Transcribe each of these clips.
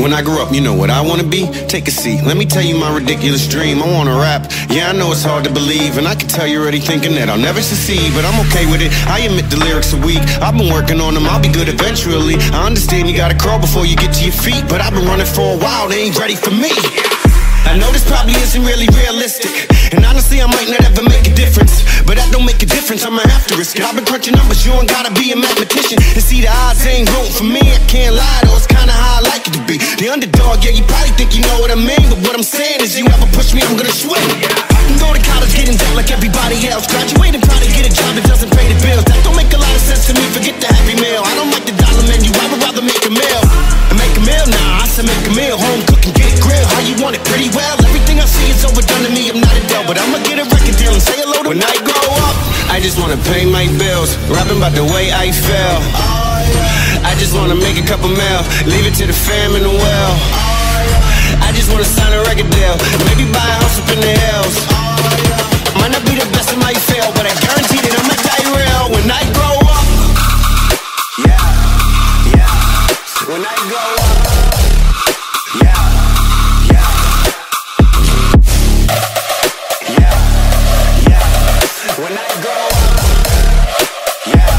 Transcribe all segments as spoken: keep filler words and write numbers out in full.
When I grew up, you know what I wanna be? Take a seat, let me tell you my ridiculous dream. I wanna rap, yeah I know it's hard to believe, and I can tell you're already thinking that I'll never succeed, but I'm okay with it, I admit the lyrics are weak. I've been working on them, I'll be good eventually. I understand you gotta crawl before you get to your feet, but I've been running for a while, they ain't ready for me. I know this probably isn't really realistic, and honestly I might not ever make a difference, but that don't make a difference, I'ma have to risk it. I've been crunching numbers, you ain't gotta be a mathematician to see the odds ain't rooting for me. I can't lie though, it's kinda how I like it to be. The underdog, yeah you probably think you know what I mean, but what I'm saying is you ever push me, I'm gonna swing. I can go to college, get in debt like everybody else, graduate and try to get a job that doesn't pay the bills. That don't make a lot of sense to me, forget the happy meal. I don't like the dollar menu, I would rather make a meal. And make a meal, nah, I said make a meal. Home cook and get it grilled, how you want it, pretty well. Everything I see is overdone to me, I'm not a Adele, but I'ma get a record deal and say hello to. When I grow up, I just wanna pay my bills, rapping about the way I feel. I just wanna make a couple mil, leave it to the fam and the well. I just wanna sign a record deal, maybe buy a house up in the hills. Might not be the best, I might fail, but I guarantee that I'ma die real. When I grow up, yeah, yeah. When I grow up, yeah, yeah, yeah, yeah. When I grow up, yeah,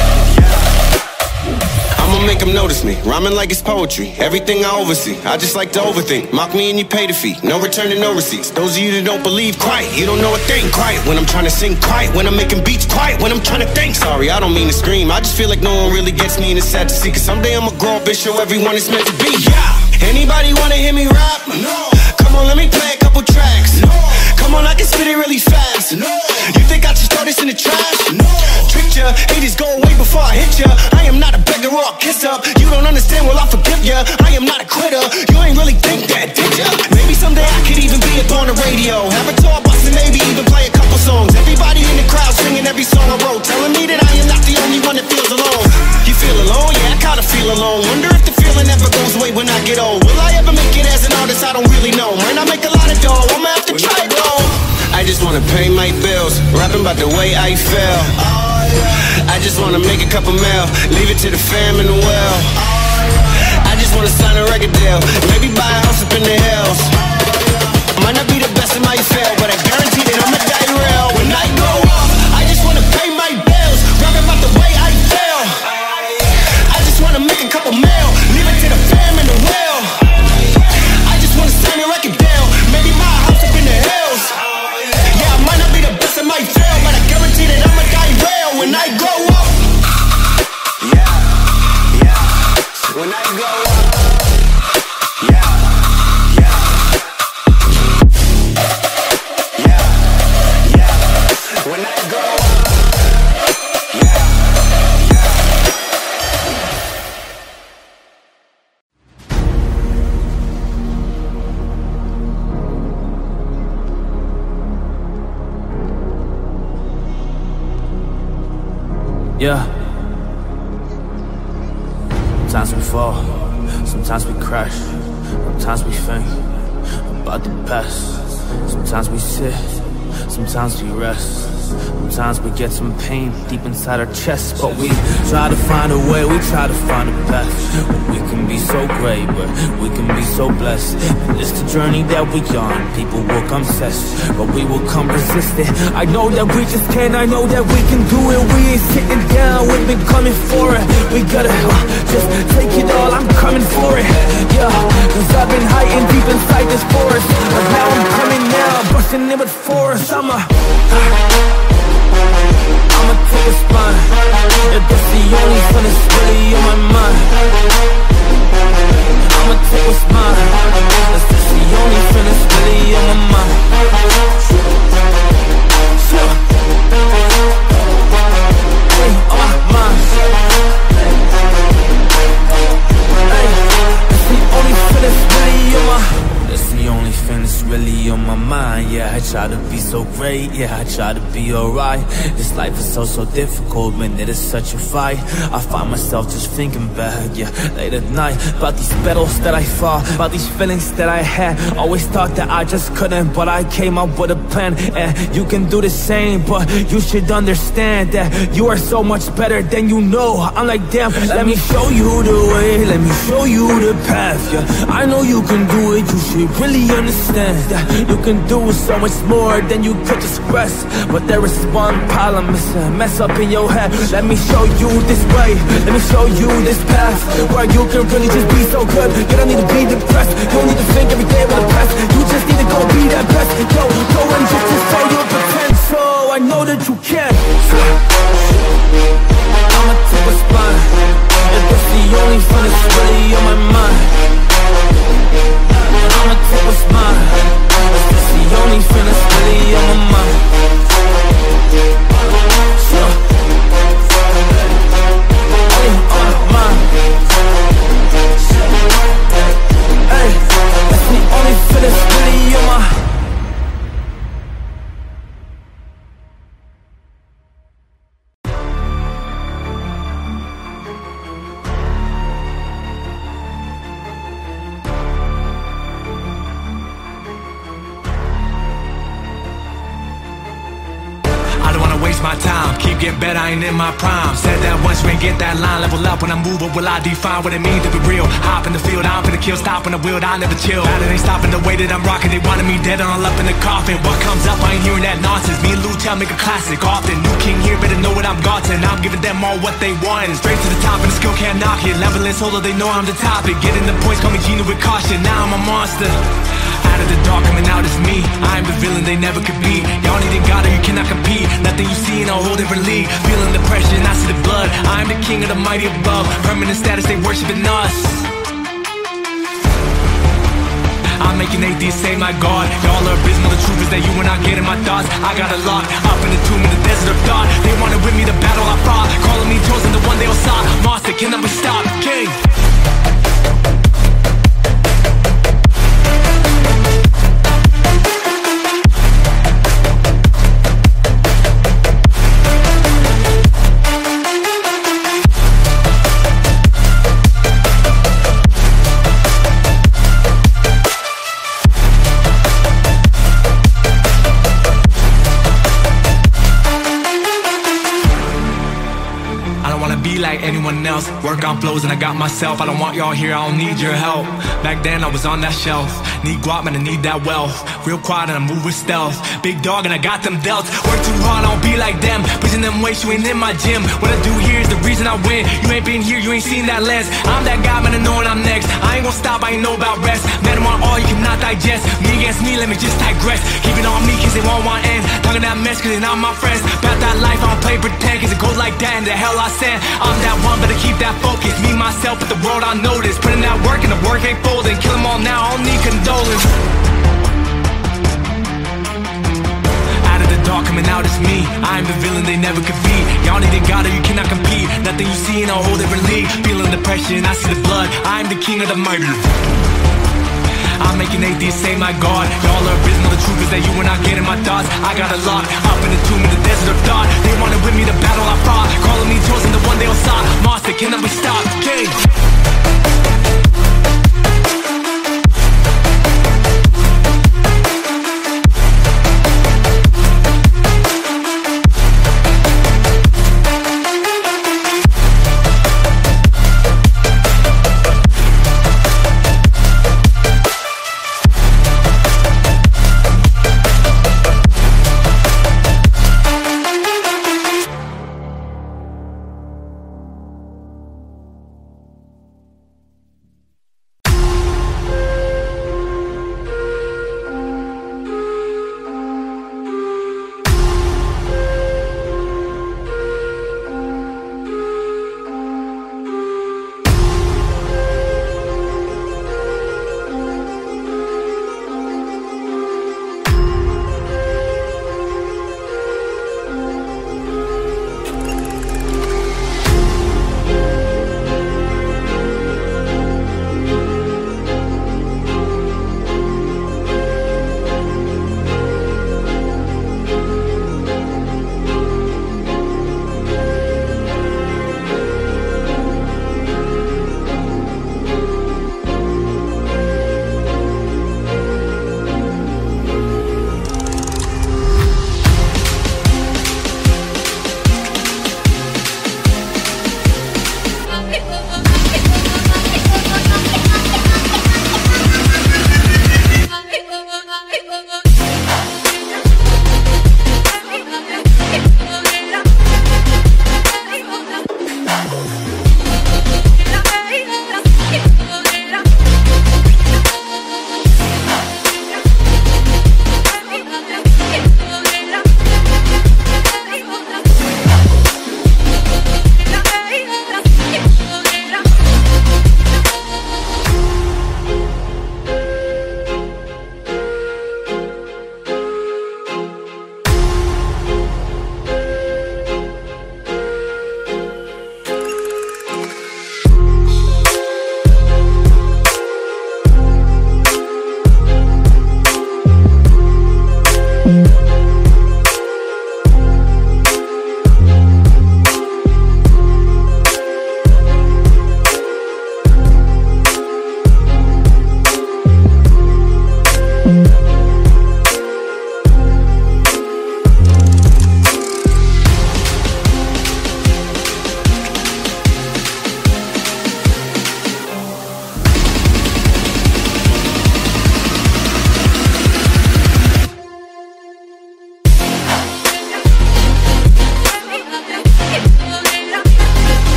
yeah. I'ma make them notice me, rhyming like it's poetry. Everything I oversee, I just like to overthink. Mock me and you pay the fee, no return and no receipts. Those of you that don't believe, quiet, you don't know a thing. Quiet when I'm trying to sing, quiet when I'm making beats, quiet when I'm trying to think. Sorry, I don't mean to scream, I just feel like no one really gets me and it's sad to see, cause someday I'ma grow up and show everyone it's meant to be. Yeah, anybody wanna hear me rap? No. Come on, let me play a couple tracks. No. Come on, I can spit it really fast. No. You think I should throw this in the trash? No. Tricked ya, haters go away before I hit ya. I am not a beggar or a kiss up. You don't understand, well I'll forgive ya. I am not a quitter, you ain't really think that, did ya? Maybe someday I could even be up on the radio, have a tour bus and maybe even play a couple songs. Everybody in the crowd singing every song I wrote, telling me that I am not the only one that feels alone. You feel alone? Yeah, I kinda feel alone. Wonder if the feeling ever goes away when I get old. Will I ever make it as an artist? I don't really know. Might not make a lot of dough, I'ma have to try it though. I just wanna pay my bills, rapping about the way I feel. I just wanna make a couple mil, leave it to the fam and the well. I just wanna sign a record deal, maybe buy a house up in the hills. Might not be the best, it might fail, but I guarantee that I'ma die real. When I grow up, I just wanna pay my bills, rapping about the way I feel. I just wanna make a couple mil, leave it to the fam and the well. I just wanna sign a record deal, maybe buy a house up in the hills. Yeah, I might not be the best, it might fail, but I guarantee that I'ma die real. When I grow up, yeah, yeah. When I grow up, yeah, yeah, yeah, yeah. When I grow up, yeah, yeah. Sometimes we fall, sometimes we crash, sometimes we think about the past. Sometimes we sit, sometimes we rest. Sometimes we get some pain deep inside our chest, but we try to find a way, we try to find a path. We can be so great, but we can be so blessed. And it's the journey that we on, people will come test, but we will come resistant. I know that we just can, I know that we can do it. We ain't sitting down, we've been coming for it. We gotta uh, just take it all, I'm coming for it. Yeah, cause I've been hiding deep inside this forest, but now I'm coming now, busting in with force. I'm a I'ma take a spine, if that's the only thing that's really on my mind. I'ma take a spine, if that's the only thing that's really on my mind. Sure. Hey, on my mind. Hey, that's the only thing that's really on my. That's the only thing that's really on my mind. mind. Yeah, I try to be so great, yeah, I try to be alright. This life is so, so difficult, man, it is such a fight. I find myself just thinking back, yeah, late at night, about these battles that I fought, about these feelings that I had. Always thought that I just couldn't, but I came up with a plan. And you can do the same, but you should understand that you are so much better than you know. I'm like, damn, let me show you the way, let me show you the path, yeah. I know you can do it, you should really understand that you can do so much more than you could just express. But there is one problem, it's a mess up in your head. Let me show you this way, let me show you this path, where you can really just be so good. You don't need to be depressed, you don't need to think every day about the past. You just need to go be that best. Yo, go and just display your potential. I know that you can. I'ma take a spot, and that's the only fun that's really on my mind. I'ma take a spot, that's the only fun that's really on my mind. Sure. Hey, on my mind. Hey, that's the only fun that's really on my mind. My time, keep getting better, I ain't in my prime. Said that once you ain't get that line, level up when I move, what will I define what it means to be real? Hop in the field, I'm finna kill, stop on the wheel, I never chill. Battle ain't stopping the way that I'm rocking, they wanted me dead, all up in the coffin. What comes up, I ain't hearing that nonsense. Me and Lou Tell make a classic often. New king here, better know what I'm gotten. I'm giving them all what they want, straight to the top and the skill can't knock it. Leveling solo, they know I'm the topic. Getting the points, call me Gino with caution. Now I'm a monster. Out of the dark, coming out is me. I am the villain they never could be. Y'all need a god or you cannot compete. Nothing you see in a whole different league. Feeling the pressure and I see the blood. I am the king of the mighty above. Permanent status, they worshiping us. I'm making atheists say my God. Y'all are abysmal, the truth is that you are not getting my thoughts. I got it locked up in the tomb in the desert of thought. They wanted with me the battle I fought, calling me chosen, the one they all saw. Monster cannot be stopped, king. Like anyone else, work on flows and I got myself. I don't want y'all here, I don't need your help. Back then I was on that shelf. Need guap, man, I need that wealth. Real quiet and I move with stealth. Big dog and I got them delts. Work too hard, I don't be like them. Pushing them weights, you ain't in my gym. What I do here is the reason I win. You ain't been here, you ain't seen that lens. I'm that guy, man, I know when I'm next. I ain't gon' stop, I ain't know about rest. Man, I want all you cannot digest. Me against me, let me just digress. Keep it on me cause they won't want ends. Talking that mess cause they not my friends. About that life, I don't play pretend cause it goes like that and the hell I send. I'm that one, better keep that focus. Me, myself, but the world I notice. Putting that work and the work ain't folding. Kill them all now, I don't need condolence. Out of the dark, coming out is me. I am the villain they never could be. Y'all need a god or you cannot compete. Nothing you see in a whole different league. Feeling the pressure and I see the blood. I am the king of the mighty. I'm making atheists say my God. Y'all are abysmal, the truth is that you are not getting my thoughts. I got it locked up in the tomb in the desert of thought. They wanted with me the battle I fought, calling me chosen, the one they all saw. Monster cannot be stopped, king.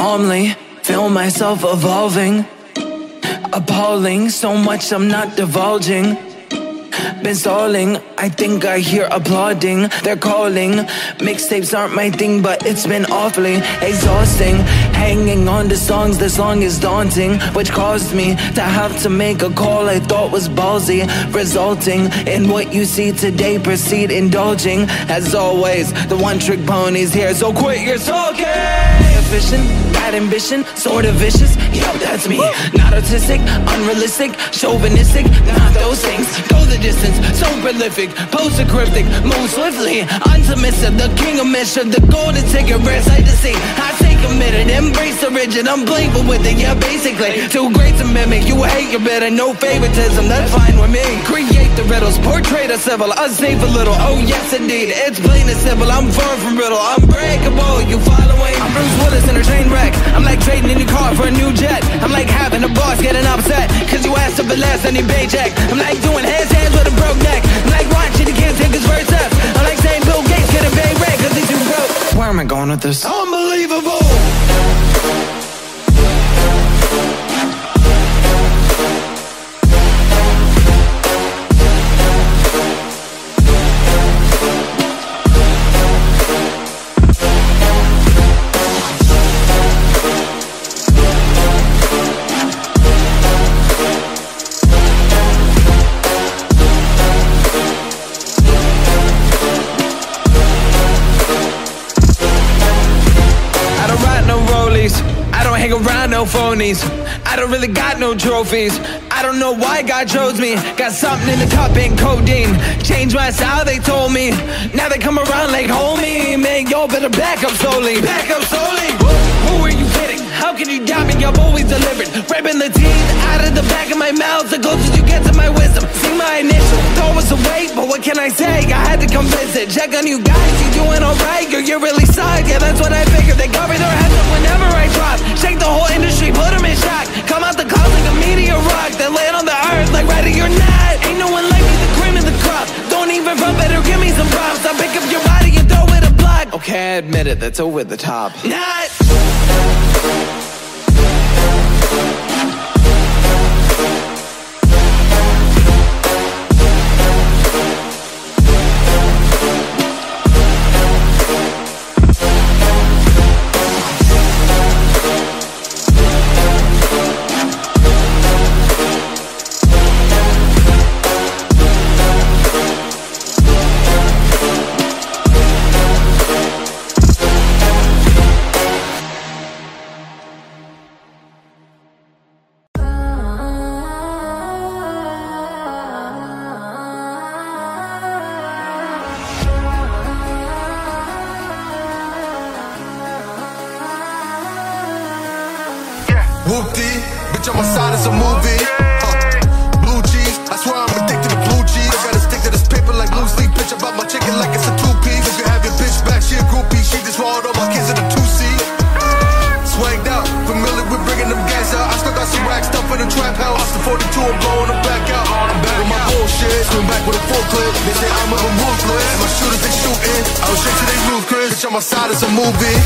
calmly, feel myself evolving. Appalling, so much I'm not divulging. Been stalling, I think I hear applauding. They're calling, mixtapes aren't my thing, but it's been awfully exhausting. Hanging on to songs this long is daunting, which caused me to have to make a call I thought was ballsy, resulting in what you see today. Proceed indulging, as always, the one-trick pony's here, so quit your talking. Efficient, bad ambition, sort of vicious, yo, that's me. Not artistic, unrealistic, chauvinistic, not those things. Go the distance, so prolific, post-cryptic, move swiftly, unsubmissive, the king of mission, the golden ticket, rare sight to see. I stay committed, embrace the rigid, I'm playful with it, yeah, basically. Too great to mimic, you hate your better, no favoritism, that's fine with me. Create the riddles, portray the civil, unsafe a little, oh yes indeed, it's plain and simple, I'm far from brittle, unbreakable, you following? I'm Bruce Willis in a train wreck, I'm like trading in your car for a new jet. I'm like having a boss getting upset, cause you asked for less than your paycheck. I'm like doing handstands with a broke neck, I'm like watching you can't take his first steps. I'm like saying Bill Gates getting paid rent cause he's too broke. Where am I going with this? Unbelievable! Hang around no phonies, I don't really got no trophies. I don't know why God chose me. Got something in the cup and codeine. Changed my style, they told me. Now they come around like homie. Man, y'all better back up slowly. Back up slowly. Who are you kidding? How can you doubt me? I've always delivered. Ripping the teeth out of the back of my mouth. The closest you get to my wisdom. See my initial thought was a wait, but what can I say? I had to come visit. Check on you guys, you doing alright? Or you're really suck? Yeah, that's what I figured. They cover their heads up whenever I drop. Shake the whole industry, put them in shock. Come out the clouds like a meteor rock. Then land on the earth like ready or not. Ain't no one like me, the cream of the crop. Don't even run, better give me some props. I'll pick up your body and throw it a block. Okay, I admit it, that's over the top. Not. Whoop-dee, bitch on my side, it's a movie. uh, Blue cheese, I swear I'm addicted to blue cheese. I gotta stick to this paper like blue sleep. Bitch about my chicken like it's a two-piece. You can have your bitch back, she a groupie. She just swallowed all my kids in a two-seat. Swagged out, familiar with bringing them gas out. I still got some racks stuff in the trap house. Austin forty-two, I'm blowing them back out. I'm back with my bullshit, swim back with a full clip. They say I'm up and ruthless. My shooters, they shooting. I was straight to they roof, Chris. Bitch on my side, it's a movie.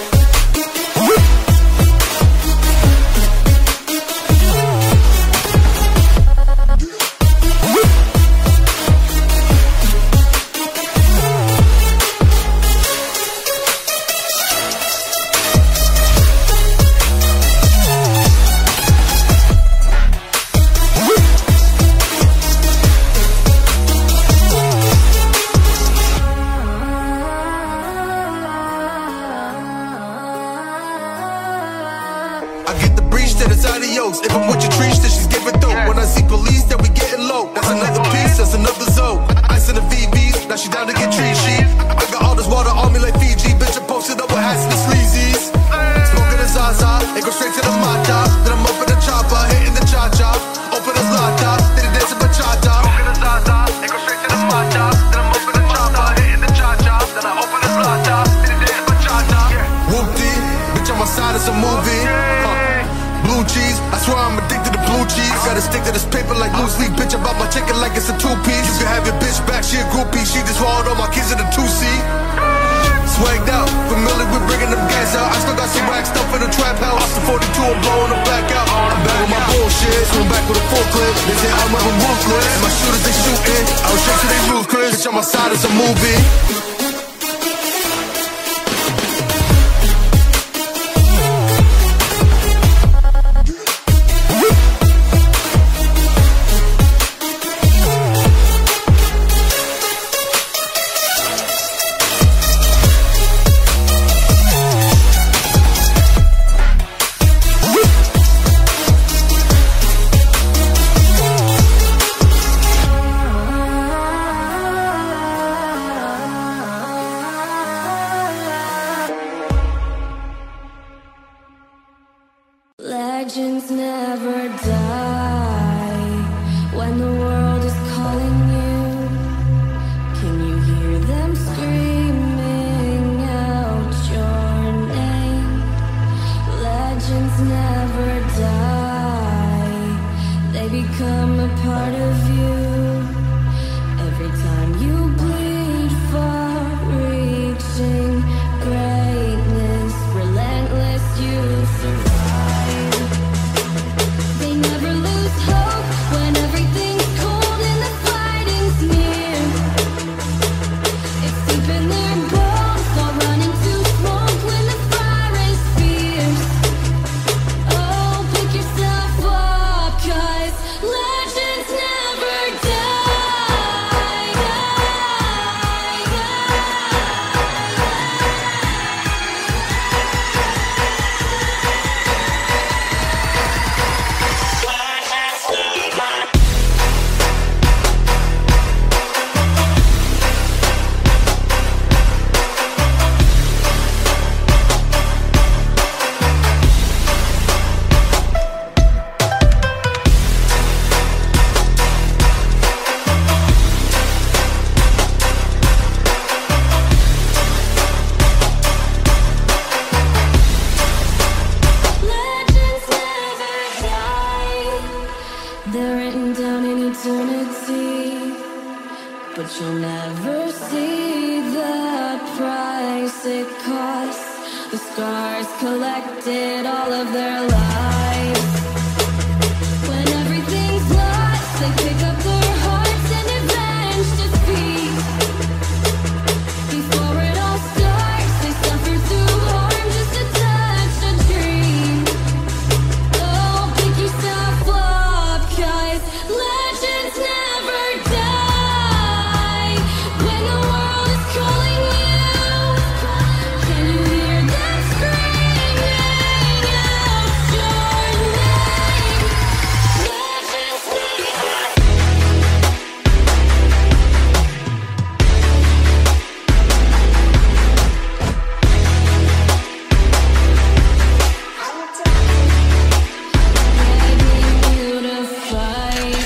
I get the breach, then it's adios. If I'm with your trees, then she's giving dope. When I see police, then we getting low. That's another piece, that's another zone. Ice in the V Vs, now she down to get tree sheet. I got all this water on me like Fiji. Bitch, I posted up with hats and the sleazies. Smoking the Zaza, it goes straight to the Mata. Then I'm up in the chopper, hitting the cha-cha. Open the Zlata, then it dance in bachata. Smoking the Zaza, it goes straight to the Mata. Then I'm up in the chopper, hitting the cha-cha. Then I open the Zlata, then it dance in bachata. Whoop-dee, bitch on my side, it's a movie. Blue cheese, I swear I'm addicted to blue cheese. I gotta stick to this paper like blue sleep. Bitch about my chicken like it's a two-piece. You can have your bitch back, she a groupie. She just swallowed all my kids in a two-seat. Swagged out, familiar with bringing them gas out. I still got some rack stuff in the trap my side as a movie. Legends never die when the world is calling you. Can you hear them screaming out your name? Legends never die, they become a part of you. Every time you bleed for reaching greatness, relentless you survive. They're written down in eternity, but you'll never see the price it costs. The scars collected all of their lives. When everything's lost, they pick up their hearts and avenge defeat. Before it all starts, they suffer through harm just to touch a dream. Oh, pick yourself up, 'cause legends never die. When the world is calling you, can you hear them screaming out your name? Legends never begging you to fight.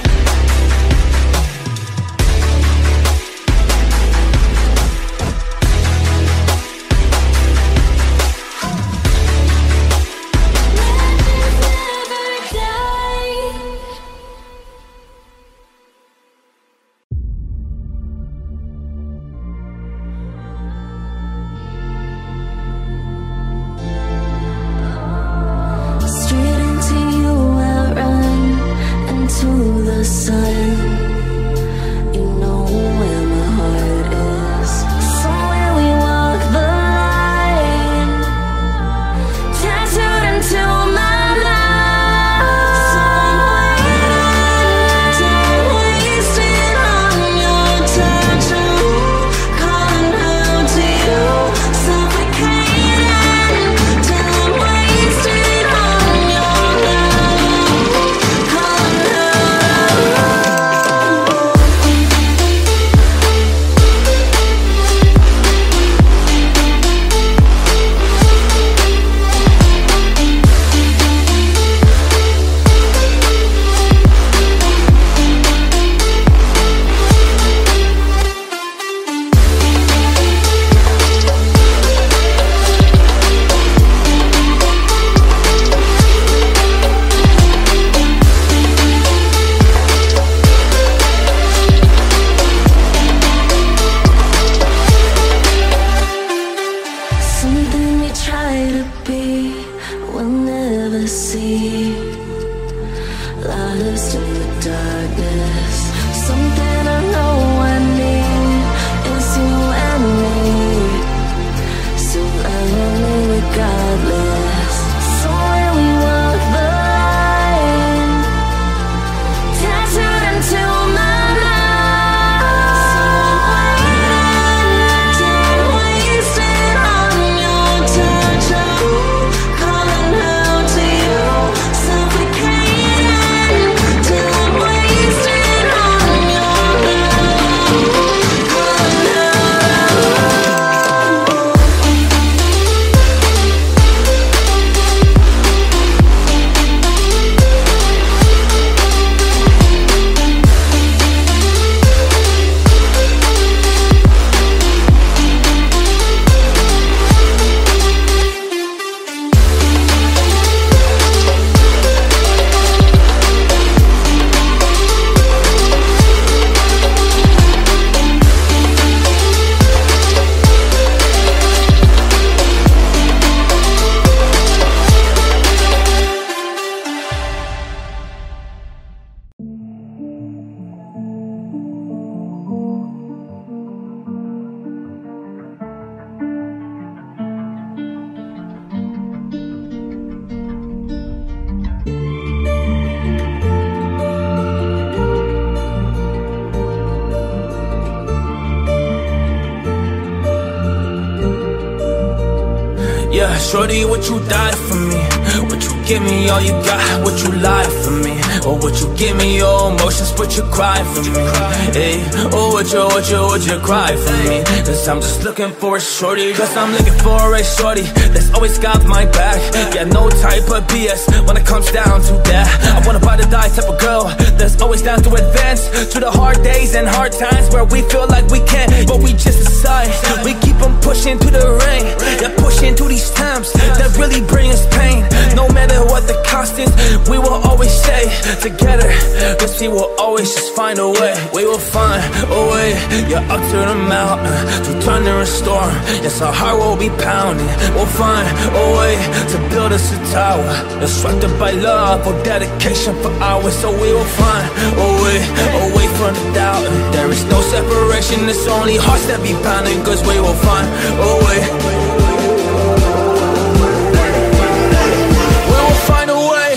Legends never die. Straight into you I run, into the sun. You know where my heart is. Somewhere we walk the line, tattooed into my mind. So I'm waiting, don't waste it on your touch. Ooh, calling out to you, suffocating. Don't waste it on your love. Calling out. Something we try to be, we'll never see. Lost in the darkness. Something I know I need. Shorty, would you die for me? Would you give me all you got? Would you lie for me? Or would you give me your emotions? Would you cry for me? Hey, or would you, would you, would you cry for me? Cause I'm just looking for a shorty. Cause I'm looking for a shorty that's always got my back. Yeah, no type of B S when it comes down to that. I wanna ride or die type of girl that's always down to advance through the hard days and hard times where we feel like we can't, but we just decide. We keep on pushing to the rain, yeah, pushing to these times that really bring us pain. No matter what the cost is, we will always stay together, cause we will always just find a way. We will find a way, yeah, up to the mountain, through thunder and storm. Yes, our heart will be pounding. We'll find a way to build us a tower, constructed by love or dedication for hours. So we will find a way, away from the doubt. There is no separation, it's only hearts that be pounding. Cause we will find a way. We will find a way.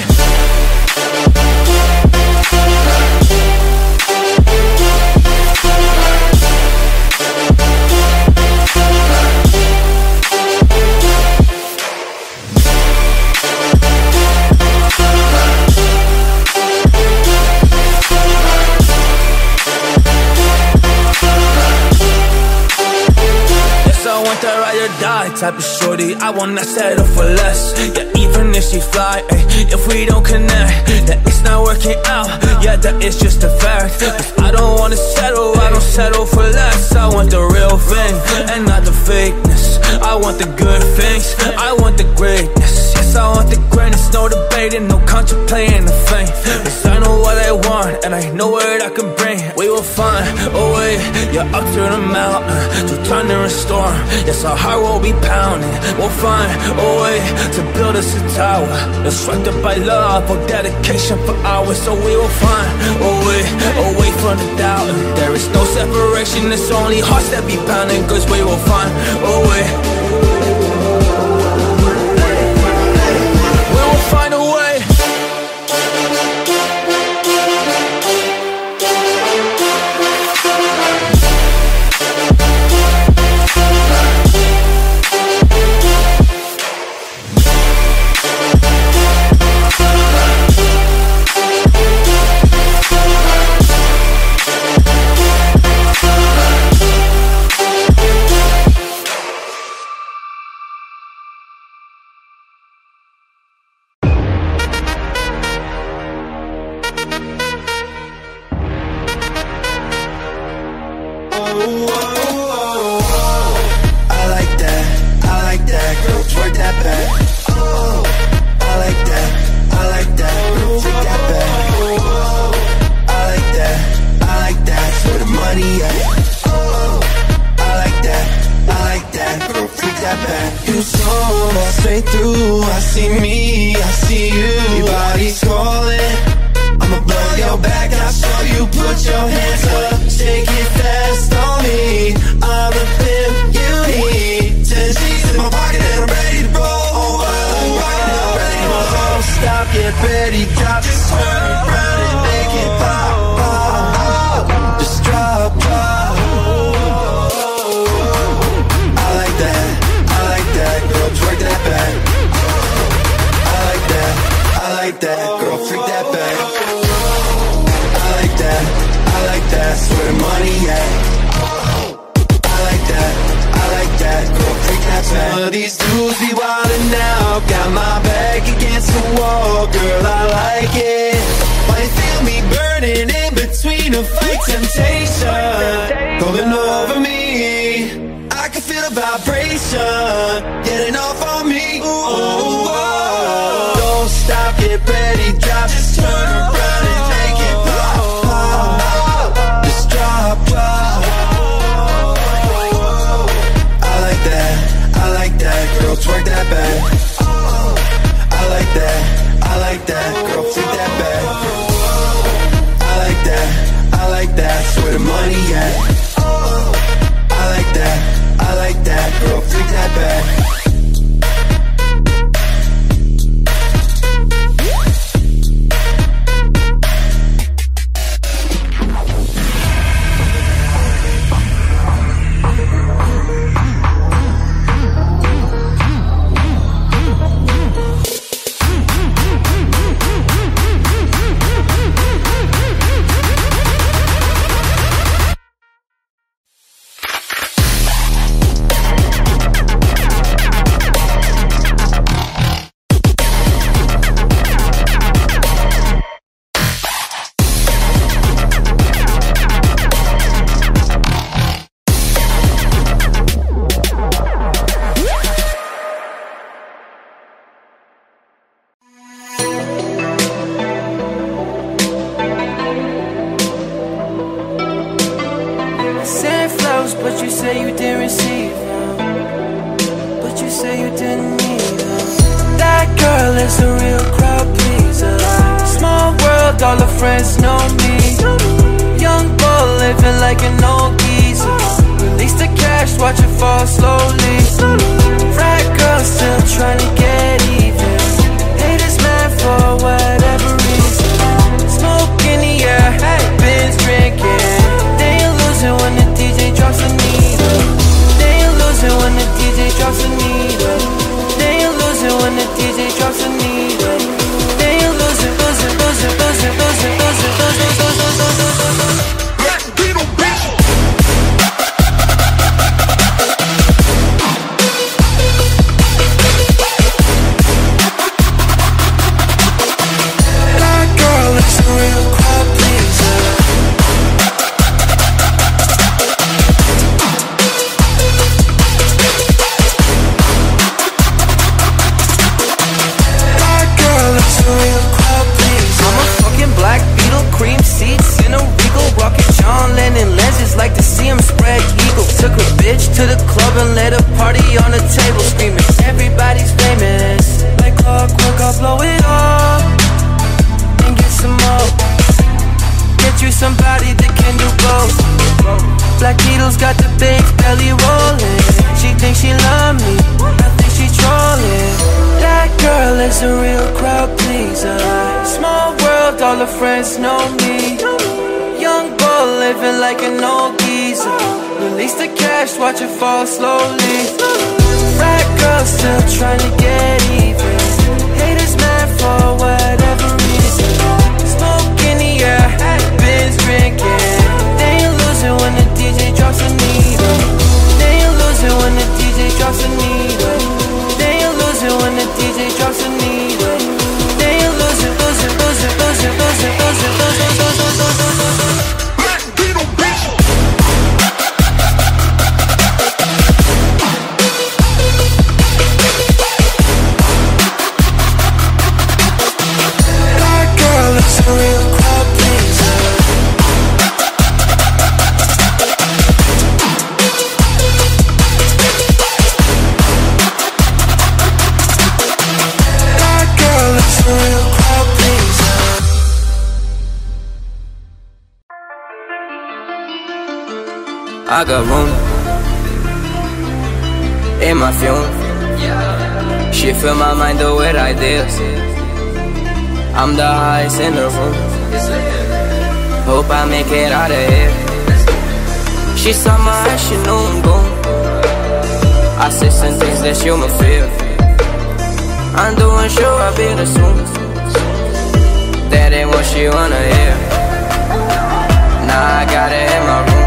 Die type of shorty, I will not settle for less. Yeah, even if she fly, ay, if we don't connect, then it's not working out. Yeah, that is just a fact. Cause I don't wanna settle, I don't settle for less. I want the real thing, and not the fakeness. I want the good things, I want the greatness. Yes, I want the greatness, no debating, no contemplating the fame. Cause I know what I want, and I know what I can bring. We will find a way, yeah, up to the mountain, through thunder and storm. Yes, our heart will be pounding. We'll find a way to build us a tower, constructed by love or dedication for hours. So we will find a way, away from the doubt. There is no separation, it's only hearts that be pounding. Cause we will find a way. We will find a way. I like that, girl, freak that back. is a real crowd pleaser. Small world, all her friends know me. Young bull living like an old geezer. Release the cash, watch it fall slowly. Frat girl still trying to get even. Haters mad for whatever reason. Smoke in the air, Ben's drinking. They ain't losing when the D J drops a needle. They ain't losing when the D J drops a needle. They ain't losing when the D J drops a needle. They ain't losing, losing, losing, losing, losing, losing, losing, losing, losing, losing. Black Beetle, bitch. That girl is a real crowd pleaser. That girl is a real crowd pleaser. I'm a fucking Black Beetle, cream seats in a Regal, rocking John Lennon lenses, like to see him spread eagle. Took a bitch to the club and let a party on the table, screaming everybody's famous. Like clockwork, I'll blow it all and get some more. Get you somebody that can do both. Black Beetle's got the big belly rolling. She thinks she love me, I think she trolling. That girl is a real crowd pleaser. Small world, all her friends know me. Young bull living like an old geezer. Release the cash, watch it fall slowly. Frat girl still trying to get even. Haters mad for whatever reason. Smoke in the air, Ben's drinking. They ain't losing when the D J drops a needle. They ain't losing when the D J drops a needle. They ain't losing when the D J drops a needle. They ain't losing, losing, losing, losing, losing, losing, losing, losing, losing, losing. Black Beetle, bitch. That girl is a real crowd pleaser. That girl is a real crowd pleaser. I got room in my fume. She fill my mind though with ideas. I'm the highest in the room. Hope I make it out of here. She saw my eyes, she knew I'm gone. I said some things that she might feel. I'm doing sure I'll be the soon. That ain't what she wanna hear. Now I got it in my room.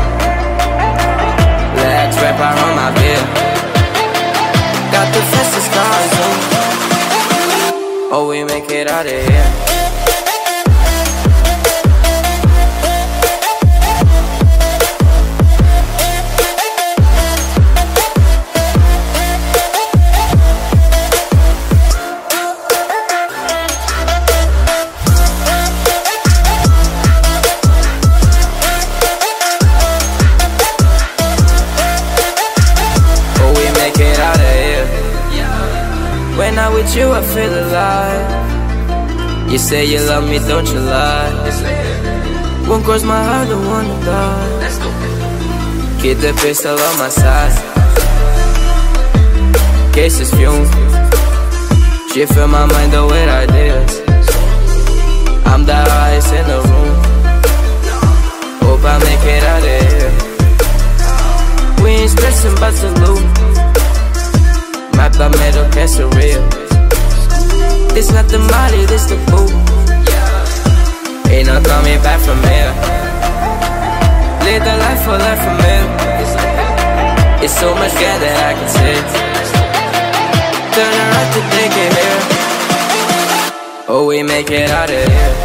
Legs wrap around my beard. Got the fastest cars on. Oh, we make it out of here. When I'm with you, I feel alive. You say you love me, don't you lie. Won't cross my heart, don't wanna die. Keep the pistol on my side. Case is fume. She fill my mind though with ideas. I'm the highest in the room. Hope I make it out of here. We ain't stressing about the loot. Map the middle, that's surreal. This not the molly, this the boo. Ain't no coming back from here. Live the life for life from here. It's so much gas that I can see. Turn around to take it here. Oh, we make it out of here.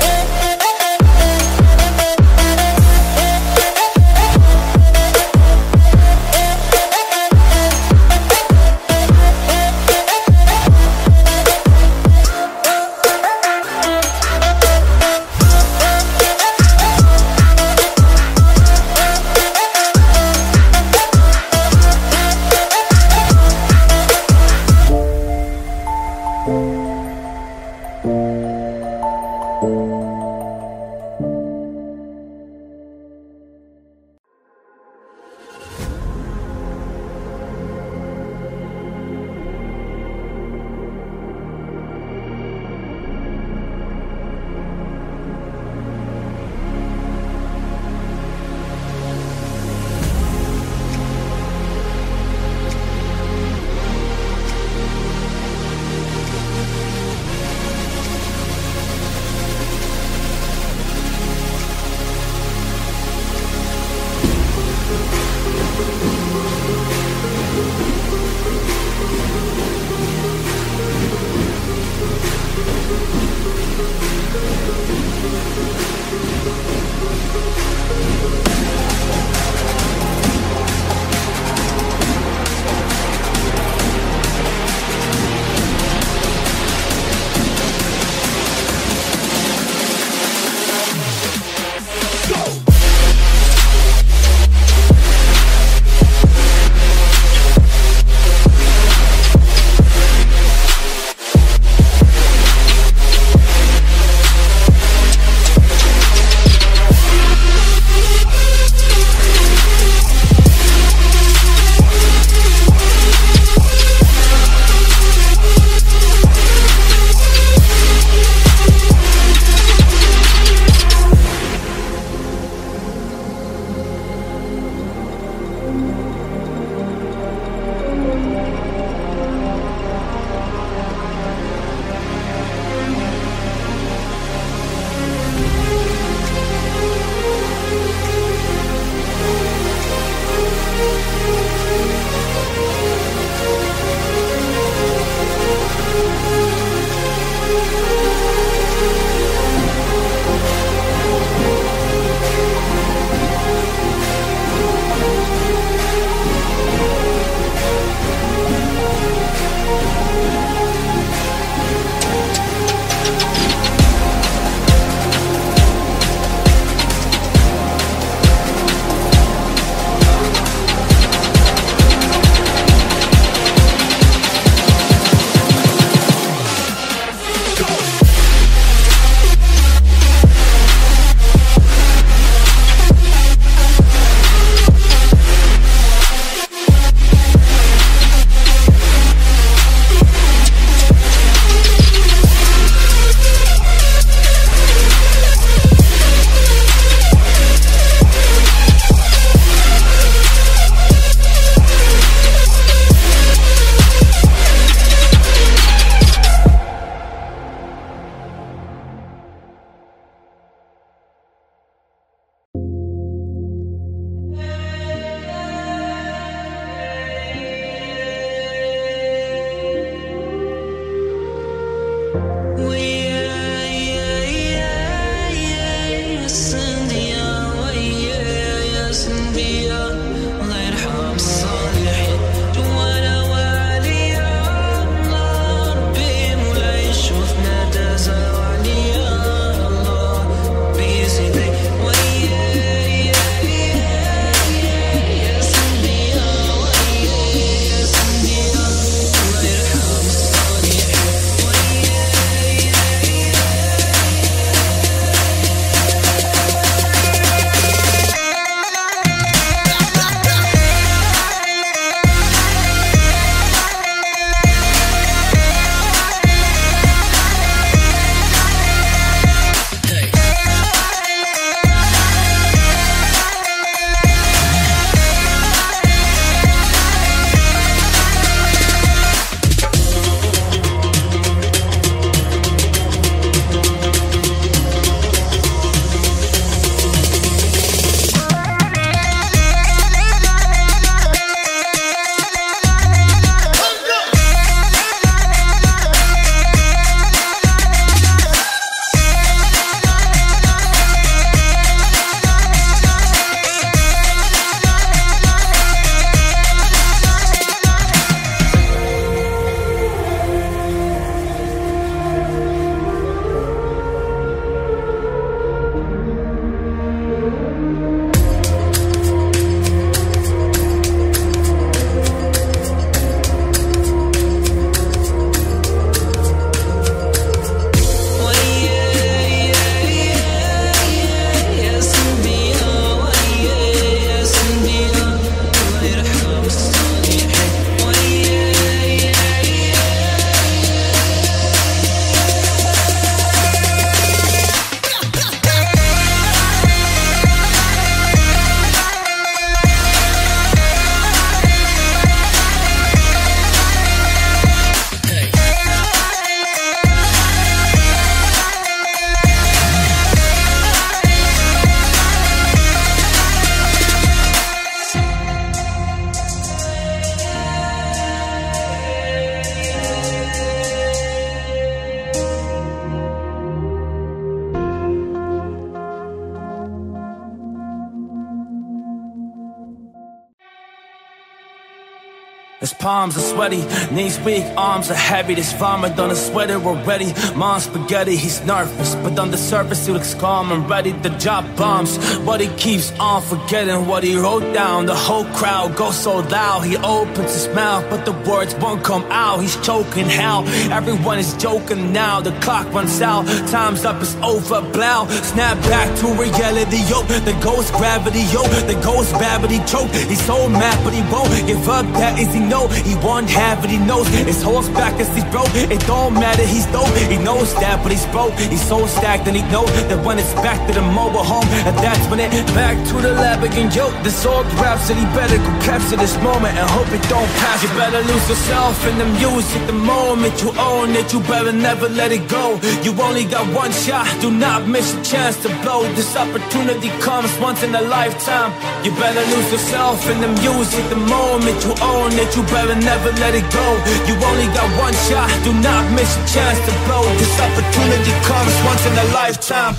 His palms are sweaty, knees weak, arms are heavy. This vomit on his sweater already. Mom's spaghetti, he's nervous, but on the surface he looks calm and ready to drop bombs. But he keeps on forgetting what he wrote down. The whole crowd goes so loud. He opens his mouth, but the words won't come out. He's choking how everyone is joking now. The clock runs out, time's up, it's over, blow. Snap back to reality, yo. There goes gravity, yo. There goes gravity, choke. He's so mad, but he won't give up. That is he know he won't have it, he knows his holds back as he's broke. It don't matter, he's dope, he knows that, but he's broke. He's so stacked and he knows that when it's back to the mobile home, and that's when it back to the lab again. Yo, this old rhapsody better go capture this moment and hope it don't pass. You better lose yourself in the music the moment you own it. You better never let it go. You only got one shot, do not miss a chance to blow. This opportunity comes once in a lifetime. You better lose yourself in the music the moment you own it. You better never let it go. You only got one shot, do not miss a chance to blow. This opportunity comes once in a lifetime.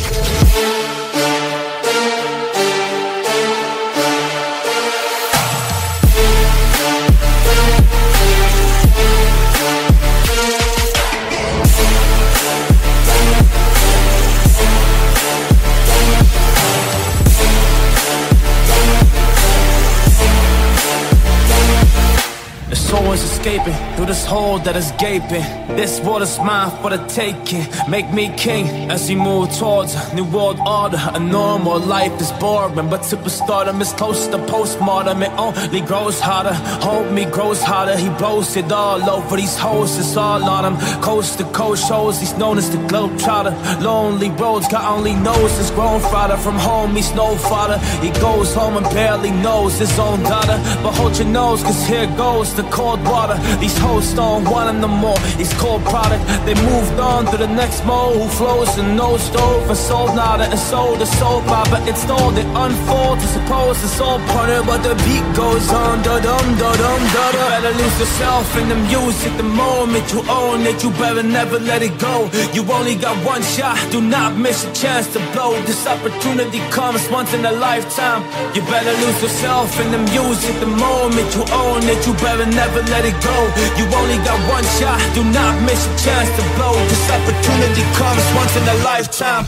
Someone's escaping through this hole that is gaping. This world is mine for the taking. Make me king as we move towards a new world order. A normal life is boring, but superstardom is close to postmortem. It only grows harder. Homie grows harder. He blows it all over these hoes. It's all on him. Coast to coast shows. He's known as the globetrotter. Lonely roads, God only knows his grown father. From home, he's no father. He goes home and barely knows his own daughter. But hold your nose, cause here goes the cold water. but these hoes don't want them no more. These cold product, they moved on to the next mode. Who flows and no stove and sold nada and sold the soap opera. It's stole, they unfold to suppose it's all punter, but the beat goes on. Da dum da dum da da. Better lose yourself in the music the moment you own it. You better never let it go. You only got one shot, do not miss a chance to blow. This opportunity comes once in a lifetime. You better lose yourself in the music the moment you own it. You better never let it go. You only got one shot, do not miss a chance to blow. This opportunity comes once in a lifetime.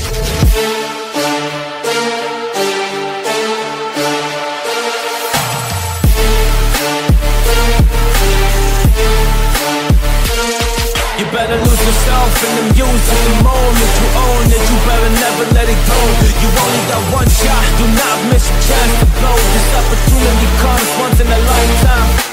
You better lose yourself in the music the moment you own it. You better never let it go. You only got one shot, do not miss a chance to blow. This opportunity comes once in a lifetime.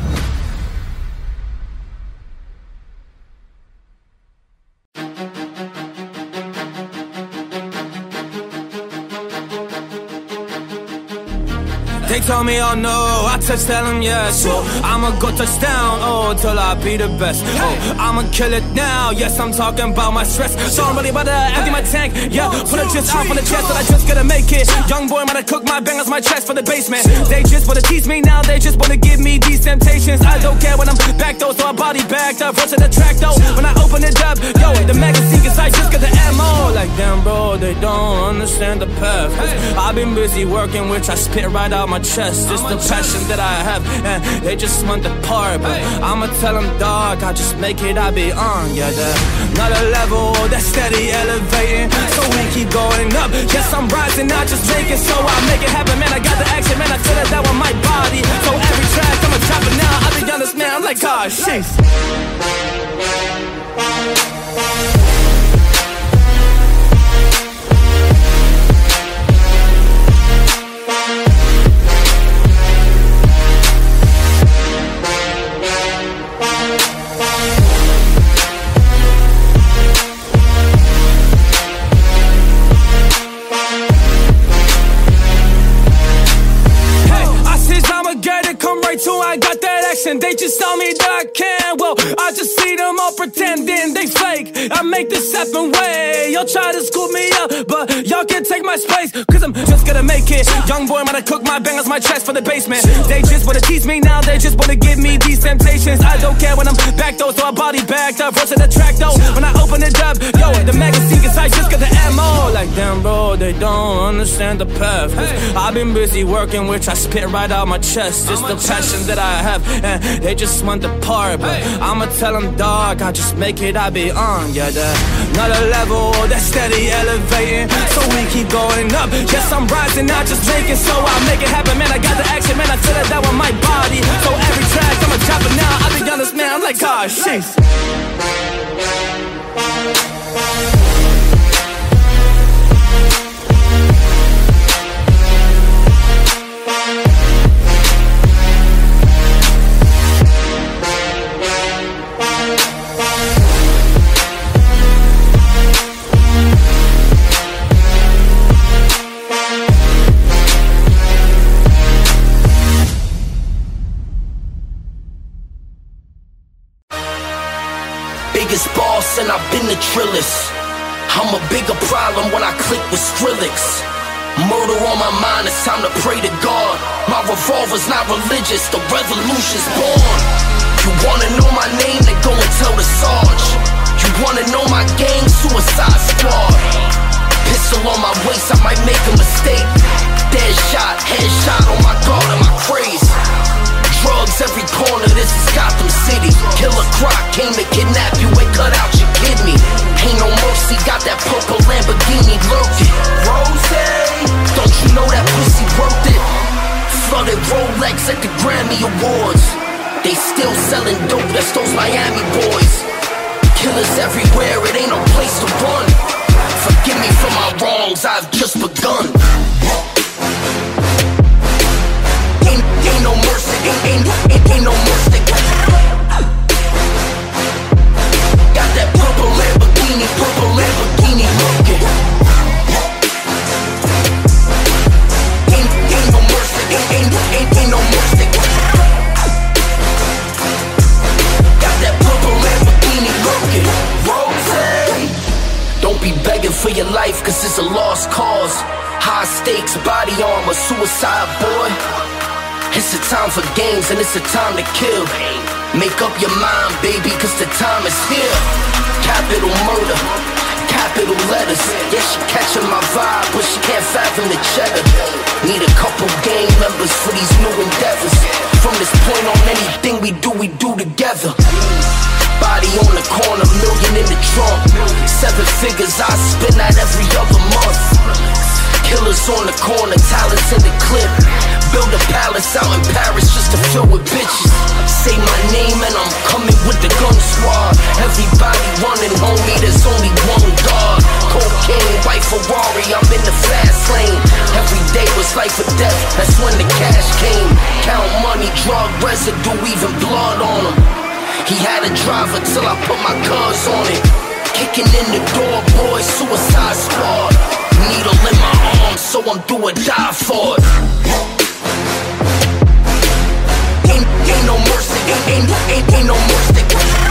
They told me, oh no, I touch, tell them yes. So I'ma go touchdown, oh, till I be the best. Oh, I'ma kill it now, yes, I'm talking about my stress. So I'm really about to empty my tank, yeah. Put a just off on the chest, but I just gotta make it. Young boy, might have cooked my bangers, my chest for the basement. They just wanna tease me now, they just wanna give me these temptations. I don't care when I'm back though, so I body backed up. Rush to the track though, when I open it up, yo, the magazine, cause I just got the ammo. Like damn bro, they don't understand the path. I've been busy working, which I spit right out my chest. It's the passion that I have, and they just want the part. But I'ma tell them, dog, I just make it, I be on. Yeah, the another level, that's steady elevating. So we keep going up. Yes, I'm rising, I just make it, so I make it happen. Man, I got the action, man, I feel it down with my body. So every track, I'ma drop it now. I be honest, man, I'm like, oh, shit. I got that action, they just tell me that I can. Well, I just see them all pretending they fake. I make this happen way. Y'all try to scoop me up, but y'all can't take my space, cause I'm just gonna make it. Young boy, might have cooked my bangers, my chest for the basement. They just wanna tease me now, they just wanna give me these temptations. I don't care when I'm back though, so I body backed up. Rush to the track though, when I open it up, yo, the magazine, cause I just got the ammo. Like damn bro, they don't understand the path. I've been busy working, which I spit right out my chest. It's the passion that I have, and they just want the part. But I'ma tell them, dog, I just make it, I be on. Yeah, the another level, that's steady elevating. So we keep going up. Yes, I'm rising, I just make it, so I make it happen. Man, I got the action, man, I feel it down with my body. So every track, I'ma drop it now. I be honest, man, I'm like, oh, shit. Biggest boss and I've been the trillest. I'm a bigger problem when I click with Skrillex. Murder on my mind, it's time to pray to God. My revolver's not religious, the revolution's born. You wanna know my name, then go and tell the Sarge. You wanna know my gang, Suicide Squad. Pistol on my waist, I might make a mistake. Dead shot, headshot on my guard and my craze. Drugs every corner, this is Gotham City. Killer Croc came to kidnap you and cut out your kidney. Ain't no mercy, got that purple Lamborghini lurking. Rose, don't you know that pussy worth it? Flooded Rolex at the Grammy Awards. They still selling dope, that's those Miami boys. Killers everywhere, it ain't no place to run. Forgive me for my wrongs, I've just begun. Ain't, ain't no mercy, ain't, ain't, ain't, ain't no mercy. Got that purple Lamborghini, purple Lamborghini looking. Ain't, ain't no mercy, ain't, ain't, ain't, ain't no mercy. be begging for your life, cause it's a lost cause. High stakes, body armor, suicide, boy. It's a time for games and it's a time to kill. Make up your mind, baby, cause the time is here. Capital murder, capital letters. Yeah, she catching my vibe, but she can't fathom the cheddar. Need a couple gang members for these new endeavors. From this point on, anything we do, we do together. Body on the corner, million in the trunk. Seven figures, I spend that every other month. Killers on the corner, talents in the clip. Build a palace out in Paris just to fill with bitches. Say my name and I'm coming with the gun squad. Everybody running, homie, there's only one guard. Cocaine, white Ferrari, I'm in the fast lane. Every day was life or death, that's when the cash came. Count money, drug residue, even blood on him. He had a driver till I put my cuz on it. Kicking in the door, boy, suicide squad. Needle in my arm, so I'm do or die for it. Ain't, ain't no mercy, ain't, ain't, ain't, ain't no mercy.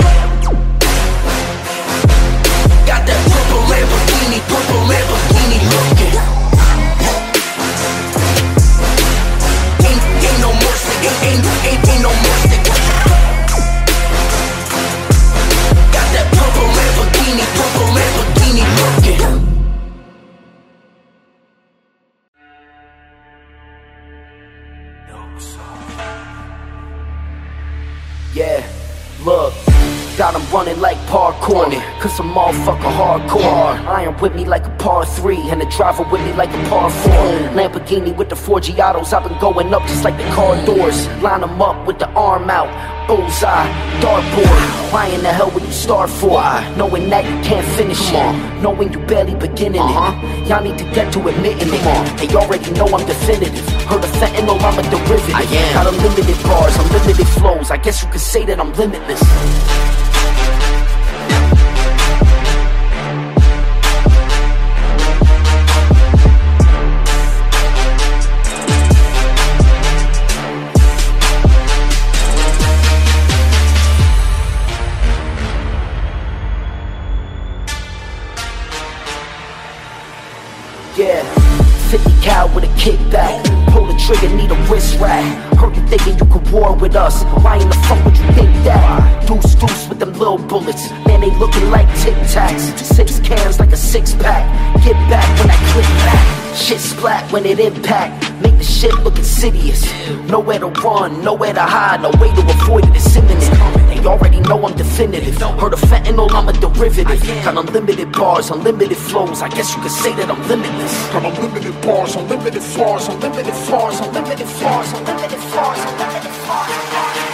Got that purple Lamborghini, purple Lamborghini looking. Ain't, ain't no mercy, ain't, ain't, ain't, ain't no mercy. Got that purple Lamborghini, purple Lamborghini looking. Yeah, look, got him running like parkour, cause I'm motherfucker hardcore. Iron with me like a par three, and the driver with me like a par four. Lamborghini with the four Giottos, I've been going up just like the car doors. Line them up with the arm out, bullseye, dartboard. Why in the hell would you start for? Knowing that you can't finish it, knowing you barely beginning it. Y'all need to get to admitting it. They already know I'm definitive. Heard of fentanyl, I'm a derivative. I am. Got unlimited bars, unlimited flows. I guess you could say that I'm limitless. Yeah, fifty cal with a kickback. Pull the trigger, need a wrist rack. Heard you thinking you could war with us. Why in the fuck would you think that? Deuce deuce with them little bullets. Man, they looking like Tic Tacs. Six cans like a six pack. Get back when I click back. Shit splat when it impact. Make the shit look insidious. Nowhere to run, nowhere to hide. No way to avoid it, it's imminent. They already know I'm definitive. Heard of fentanyl, I'm a derivative. Got unlimited bars, unlimited flows. I guess you could say that I'm limitless. Got unlimited bars, unlimited floors, unlimited floors, unlimited floors, unlimited floors, unlimited floors.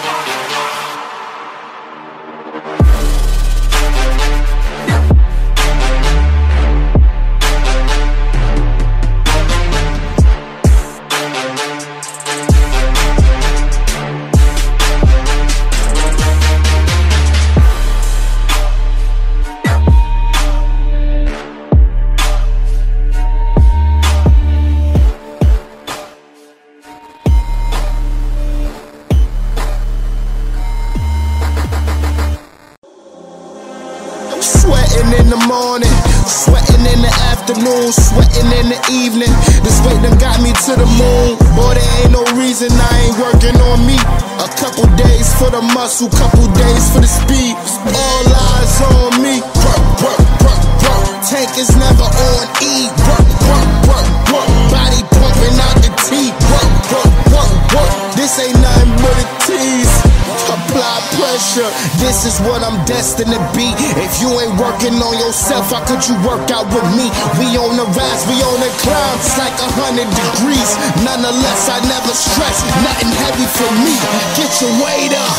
In the morning, sweating in the afternoon, sweating in the evening. This weight done got me to the moon. Boy, there ain't no reason I ain't working on me. A couple days for the muscle, couple days for the speed. All eyes on me. Work, work, work, work. Tank is never on E. Work, work, work, work. Body pumping out the T. Work, work, work, work. This ain't nothing but a tease. Apply pressure, this is what I'm destined to be. If you ain't working on yourself, how could you work out with me? We on the rise, we on the climb, it's like a hundred degrees. Nonetheless, I never stress, nothing heavy for me. Get your weight up.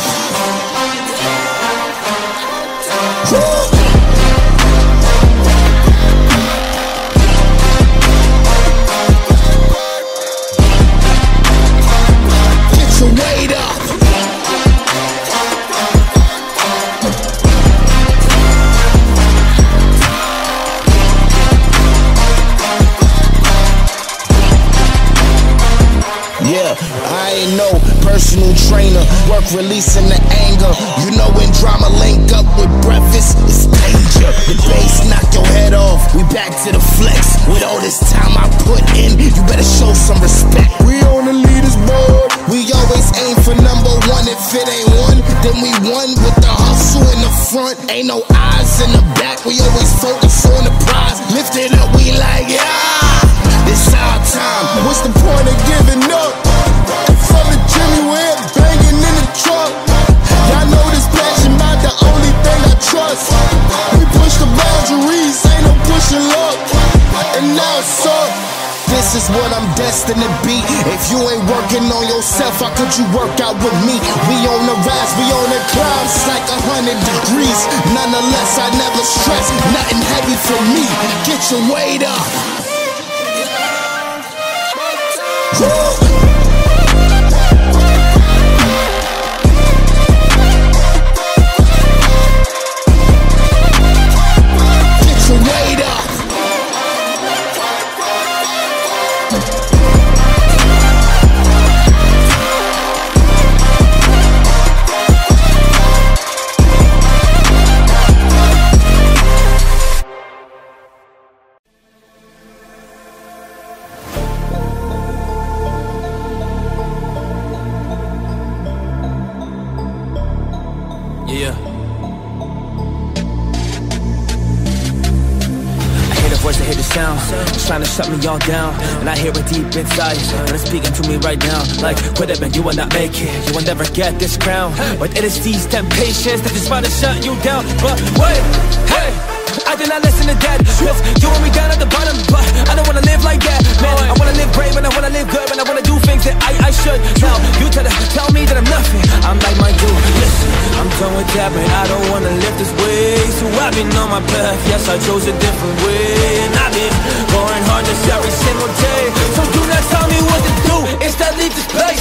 Woo! Get your weight up. Yeah, I ain't no personal trainer. Work releasing the anger. You know when drama link up with breakfast, it's danger. Look, the bass knock your head off. We back to the flex. With all this time I put in, you better show some respect. We on the leaders board. We always aim for number one. If it ain't one, then we won. With the hustle in the front, ain't no eyes in the back. We always focus on the prize. Lift it up, we like, yeah, this our time. What's the point of giving up? From the Jimmy, we're banging in the truck. Y'all know this passion not the only thing I trust. We push the boundaries, ain't no pushing luck. And now it's up. This is what I'm destined to be. If you ain't working on yourself, how could you work out with me? We on the rise, we on the climb. It's like a hundred degrees. Nonetheless, I never stress. Nothing heavy for me. Get your weight up. Woo! Yeah. I hear the voice, I hear the sound. It's trying to shut me all down, and I hear it deep inside, and it's speaking to me right now. Like, quit it, man, you will not make it. You will never get this crown. But it is these temptations that just try to shut you down. But wait, hey, I did not listen to that. Cause you want me down at the bottom, but I don't wanna live like that. Man, I wanna live brave and I wanna live good, and I wanna do things that I, I should. Now, you try to tell me that I'm nothing. I'm like my dude, listen, I'm done with that, man, I don't wanna live this way. So I've been on my path, yes, I chose a different way. And I've been going hard just every single day. So do not tell me what to do, instead leave this place.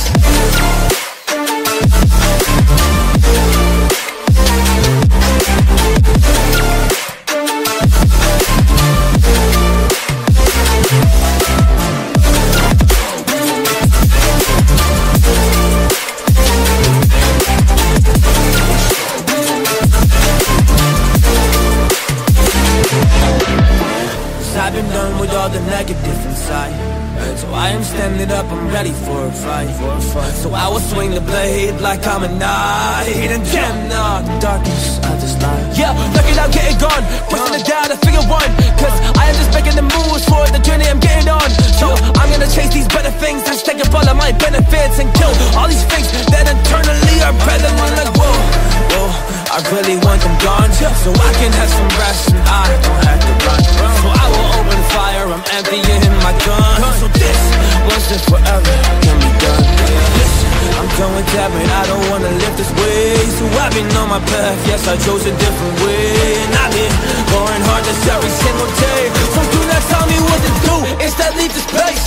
I've been done with all the negative inside, so I am standing up, I'm ready for a fight. So I will swing the blade like I'm a knight, and damn nah, the darkness, I just lie. Yeah, look it out, getting gone, pushing it down, I figure one. Cause I am just making the moves for the journey I'm getting on. So I'm gonna chase these better things, just take up all of my benefits and kill all these things that internally are better than like, whoa, whoa, I really want them gone, so I can have some rest and I don't have to run. So I will open fire, I'm emptying my gun. So this once and forever can be done. Listen, I'm done with that, man, I don't wanna live this way. So I've been on my path, yes, I chose a different way. And I've been going hard just every single day. So do not tell me what to do, instead leave this place.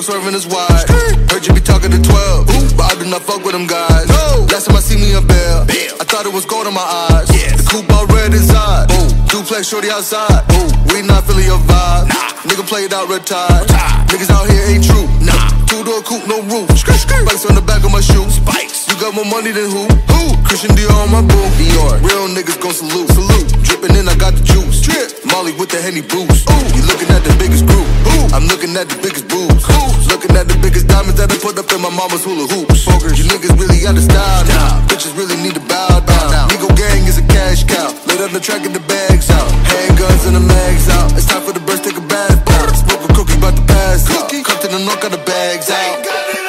swerving is wide. Heard you be talking to twelve, but I do not fuck with them guys. Last time I see me a bell, I thought it was gold in my eyes. The coupe all red inside. Duplex shorty outside. We not feeling your vibe. Nigga played out red tide. Niggas out here ain't true. Two door coupe, no roof. Spikes on the back of my shoes. You got more money than who? Who? Christian Dior on my boo. Dior. Real niggas gon' salute. Salute. Drippin' in, I got the juice. Drip. Molly with the Henny boost. Ooh. You looking at the biggest group. Ooh. I'm looking at the biggest boobs. Ooh. Looking at the biggest diamonds that I put up in my mama's hula hoops. Focus. You niggas really got the style now. Bitches really need to bow down. Nigo gang is a cash cow. Laid on the track and the bags out. Handguns and the mags out. It's time for the birds, take a bath. Smoke a cookie, about to pass out. Cut to the knock, got the bags out.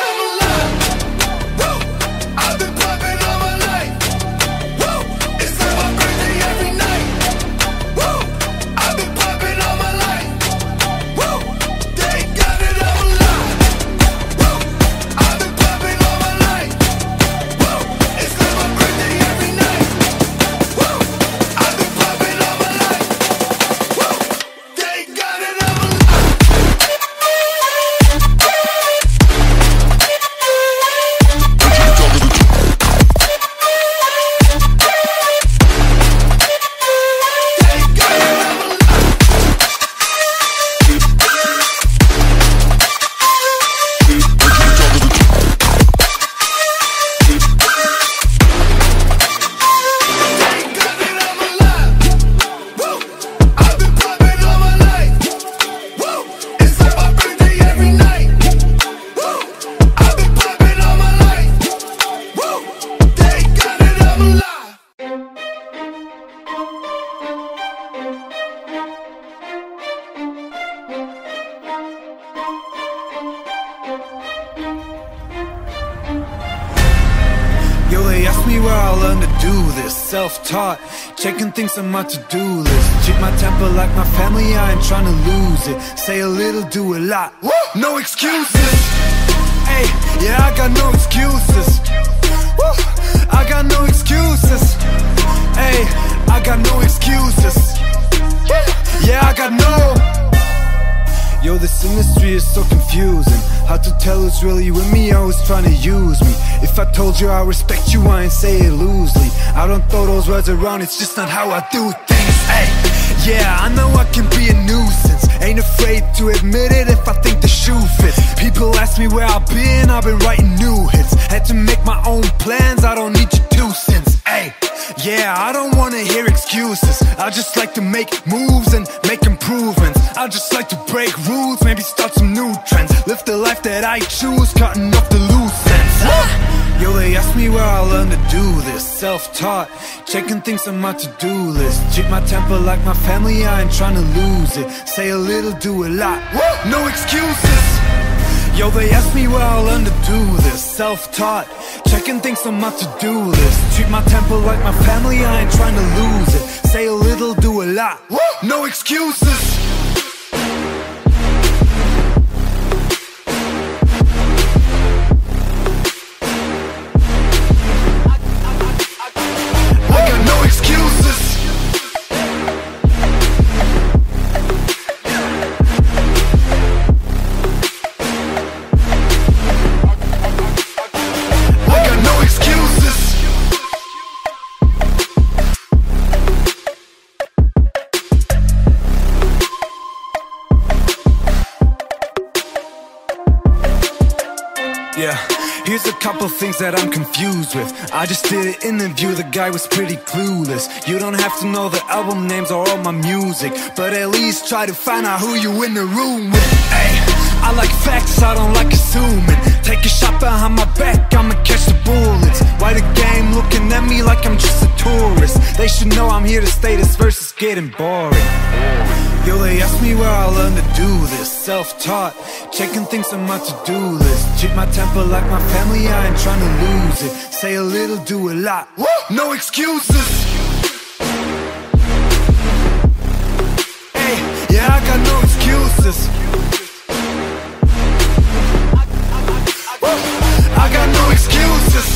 Self-taught, checking things on my to-do list. Treat my temper like my family, I ain't trying to lose it. Say a little, do a lot, woo! No excuses. Hey, yeah, I got no excuses. Woo! I got no excuses. Hey, I got no excuses. Yeah, I got no. Yo, this industry is so confusing. Hard to tell who's really with me or who's trying to use me. If I told you I respect you, I ain't say it loosely. I don't throw those words around, it's just not how I do things. Hey, yeah, I know I can be a nuisance. Ain't afraid to admit it if I think the shoe fits. People ask me where I've been, I've been writing new hits. Had to make my own plans, I don't need your two cents. Hey, yeah, I don't wanna hear excuses. I just like to make moves and make improvements. I just like to break rules, maybe start some new trends. Live the life that I choose, cutting off the loose ends. Ah! Yo, they ask me where I learned to do this. Self-taught, checking things on my to-do list. Treat my temper like my family, I ain't trying to lose it. Say a little, do a lot, woo! No excuses. Yo, they ask me where I learned to do this. Self-taught, checking things on my to-do list. Treat my temper like my family, I ain't trying to lose it. Say a little, do a lot, woo! No excuses. Yeah, here's a couple things that I'm confused with. I just did an interview, the guy was pretty clueless. You don't have to know the album names or all my music, but at least try to find out who you in the room with. Ay, I like facts, I don't like assuming. Take a shot behind my back, I'ma catch the bullets. Why the game looking at me like I'm just a tourist? They should know I'm here to stay, this verse is getting boring. Yo, they ask me where I learned to do this. Self-taught, checking things on my to-do list. Treat my temper like my family, I ain't trying to lose it. Say a little, do a lot, woo! No excuses. Hey, yeah, I got no excuses. Woo! I got no excuses.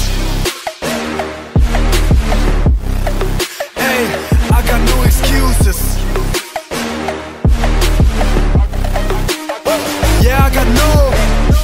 Hey, I got no excuses. Yeah, I got no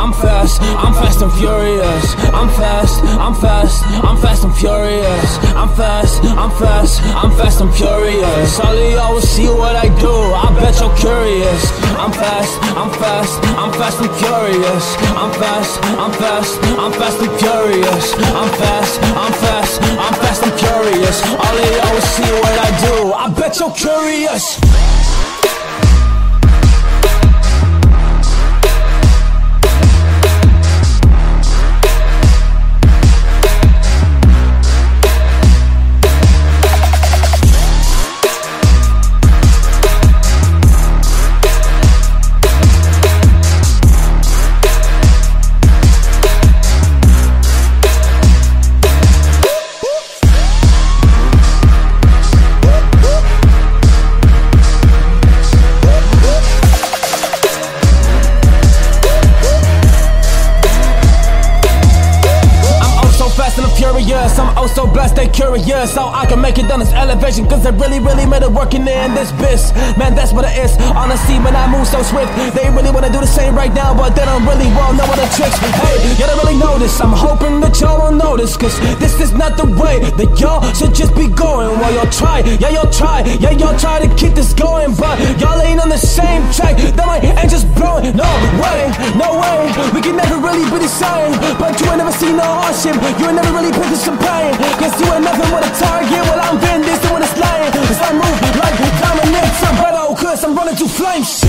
I'm fast, I'm fast and furious. I'm fast, I'm fast, I'm fast and furious. I'm fast, I'm fast, I'm fast and furious. All of y'all will see what I do, I bet you're curious. I'm fast, I'm fast, I'm fast and furious. I'm fast, I'm fast, I'm fast and furious. I'm fast, I'm fast, I'm fast and furious. All of y'all will see what I do, I bet you're curious. I'm oh so blessed, they curious how I can make it down this elevation, cause I really, really made it working in this biz. Man, that's what it is. Honestly, when I move so swift, they really wanna do the same right now, but they don't really well know what the tricks. Hey, y'all don't really know this. I'm hoping that y'all will notice, cause this is not the way that y'all should just be going. Well, y'all try, yeah, y'all try, yeah, y'all try to keep this going, but y'all ain't on the same track. That mic ain't just blowing. No way, no way. We can never really be the same, but you ain't never seen no hardship. You ain't never really put this some pain, cause you ain't nothing but a target. Well, I'm Vin Diesel when it's lying, cause I move like Dominic Toretto, cause I'm running through flames.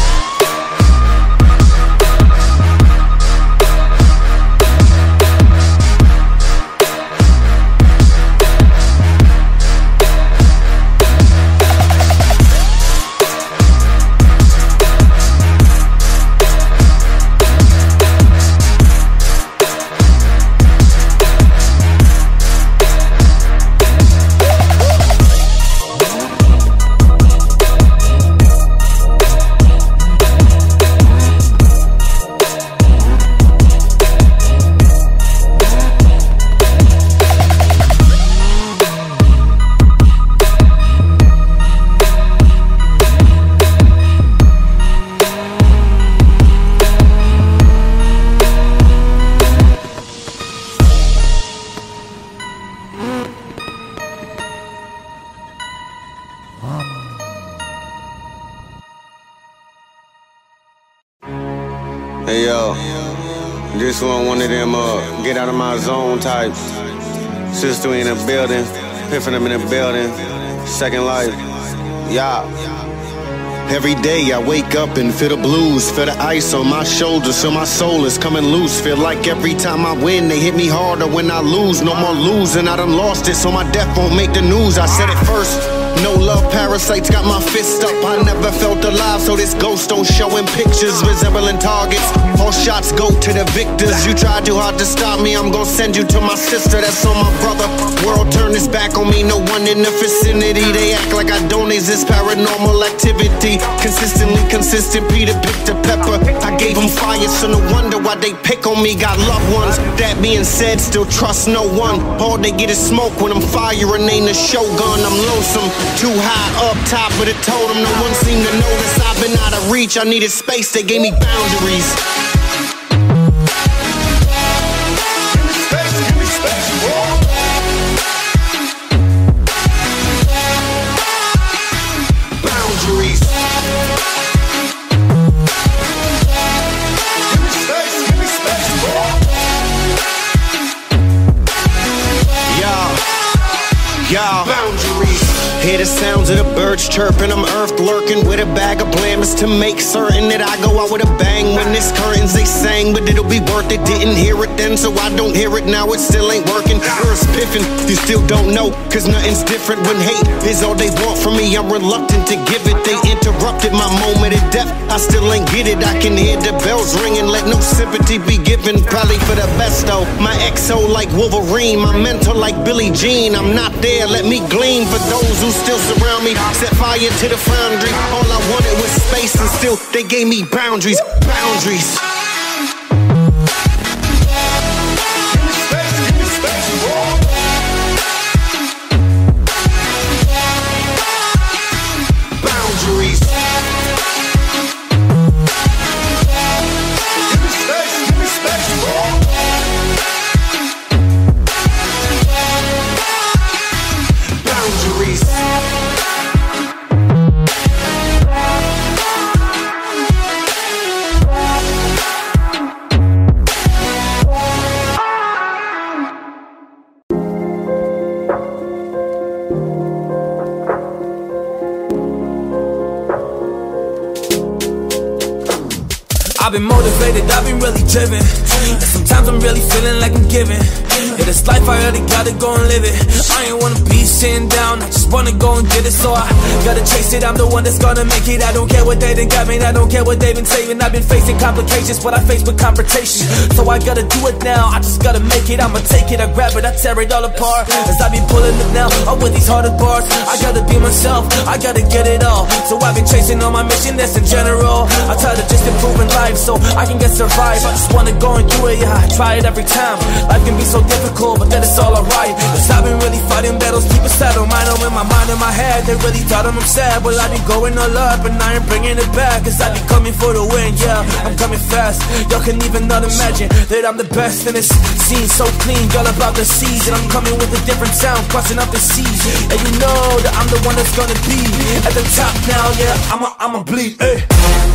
Hey yo, this one one of them uh, get out of my zone types. Sister in the building, piffing them in the building. Second life, yeah. Every day I wake up and feel the blues, feel the ice on my shoulders, feel my soul is coming loose. Feel like every time I win, they hit me harder when I lose. No more losing, I done lost it, so my death won't make the news. I said it first. No love parasites got my fist up. I never felt alive, so this ghost don't show in pictures resembling targets. All shots go to the victors. You try too hard to stop me, I'm gonna send you to my sister. That's on my brother. World turned its back on me, no one in the vicinity. They act like I don't exist, paranormal activity. Consistently consistent, Peter picked a pepper. I gave them fire, so no wonder why they pick on me. Got loved ones, that being said, still trust no one. All they get is smoke when I'm firing, ain't a Shogun. I'm lonesome. Too high up top of the totem, no one seemed to notice. I've been out of reach, I needed space, they gave me boundaries. Give me space, give me space, boundaries. Give me space, give me space, y'all, y'all, boundaries. Hear the sounds of the birds chirping, I'm earth lurking with a bag of blamers to make certain that I go out with a bang. When this curtains they sang, but it'll be worth it. Didn't hear it then, so I don't hear it now, it still ain't working. Earth's piffing, you still don't know, cause nothing's different when hate is all they want from me. I'm reluctant to give it, they interrupted my moment of death. I still ain't get it, I can hear the bells ringing, let no sympathy be given. Probably for the best though, my X O like Wolverine, my mentor like Billie Jean. I'm not there, let me glean for those who still surround me. Set fire to the foundry. All I wanted was space, and still they gave me boundaries. Boundaries. Give me space, give me space, boundaries. Give me space, give me I've been motivated, I've been really driven, and sometimes I'm really feeling like I'm giving. Yeah, this life I already gotta go and live it. I ain't wanna be sitting down, I just wanna go and get it. So I gotta chase it, I'm the one that's gonna make it. I don't care what they done got me, I don't care what they've been saving. I've been facing complications, but I face with confrontation. So I gotta do it now, I just gotta make it. I'ma take it, I grab it, I tear it all apart. As I be pulling it now, up with these harder bars. I gotta be myself, I gotta get it all. So I've been chasing on my mission, that's in general. I try to just improve in life so I can get survive. I just wanna go and do it, yeah, I try it every time. Life can be so difficult, but then it's all alright. Cause I've been really fighting battles deep inside of mine. I'm in my mind and my head, they really thought I'm sad. Well, I be going all up and I ain't bringing it back. Cause I be coming for the win, yeah, I'm coming fast. Y'all can even not imagine that I'm the best in this scene. So clean, y'all about the seas. And I'm coming with a different sound, crossing up the seas. And you know that I'm the one that's gonna be at the top now, yeah, I'ma, I'ma bleed, ayy.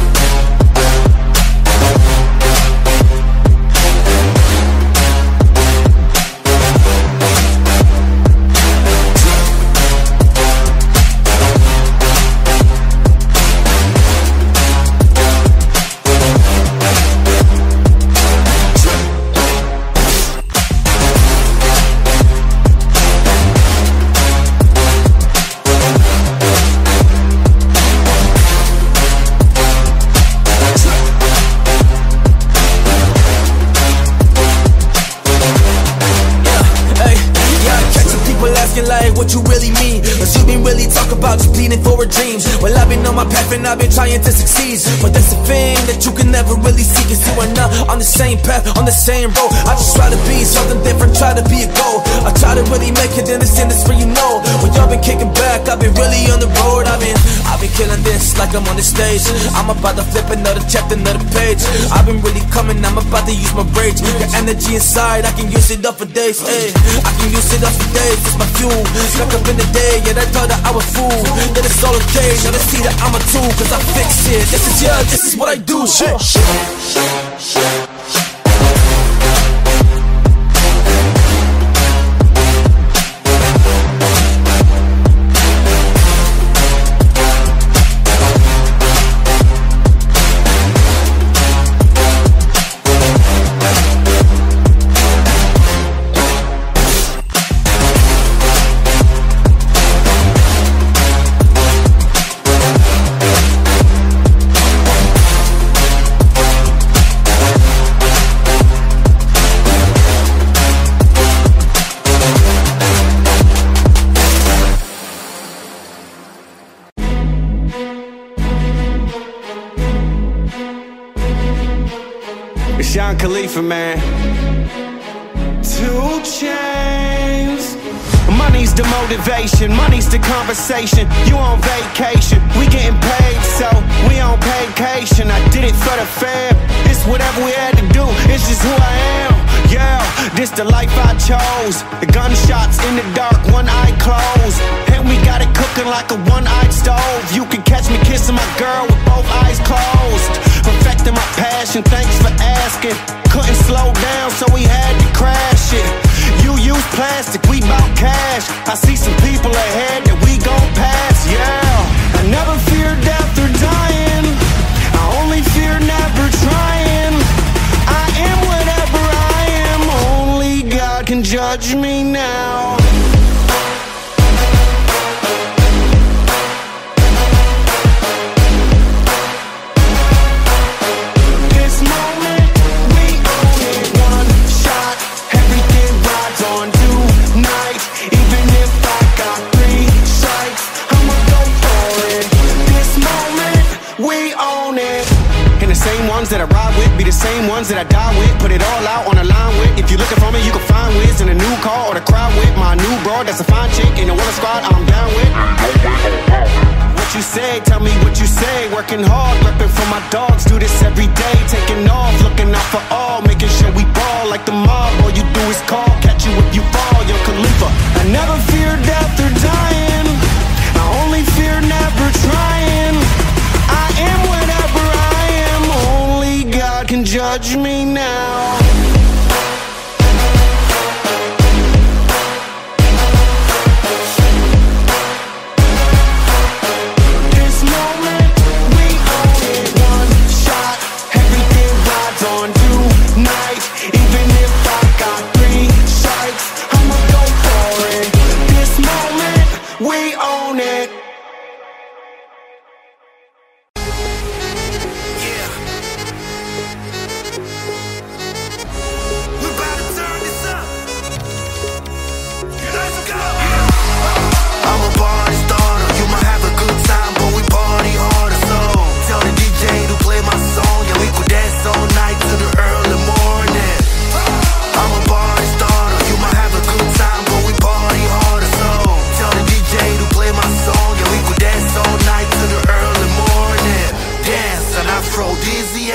Like what you really mean, cause you been really talk about just pleading for a dream. Well, I've been on my path and I've been trying to succeed, but that's the thing that you can never really see. Cause you are not on the same path, on the same road. I just try to be something different, try to be a goal. I try to really make it in this industry, you know. When y'all been kicking back, I've been really on the road. I've been, I've been killing this like I'm on the stage. I'm about to flip another chapter, another page. I've been really coming, I'm about to use my rage. The energy inside, I can use it up for days, ayy. I can use it up for days, it's my fuel. Stuck up in the day, yeah, they thought that I was fool. That it's all okay, now they see that I'm a tool. Cause I fix it, this is, yeah, this is what I do. Shit, shit, shit, shit. Sean Khalifa, man. Two Chainz. Money's the motivation, money's the conversation. You on vacation, we getting paid, so we on vacation. I did it for the fam, it's whatever we had to do, it's just who I am. Yeah, this the life I chose. The gunshots in the dark, one eye closed, and we got it cooking like a one-eyed stove. You can catch me kissing my girl with both eyes closed, perfecting my passion, thanks for asking. Couldn't slow down, so we had to crash it. You use plastic, we bout cash. I see some people ahead that we gon' pass, yeah. I never fear death or dying, I only fear never trying. I am whatever I am, only God can judge me now. That I ride with, be the same ones that I die with. Put it all out on the line with. If you're looking for me, you can find Wiz in a new car or the crowd with. My new broad, that's a fine chick. In the one squad, I'm down with. What you say, tell me what you say. Working hard, repping for my dogs. Do this every day, taking off, looking out for all, making sure we ball like the mob. All you do is call, catch you if you fall. Yo, Khalifa, I never fear death or dying, I only fear never trying. I am whatever I am, only God can judge me now. This moment, we own it. One shot, everything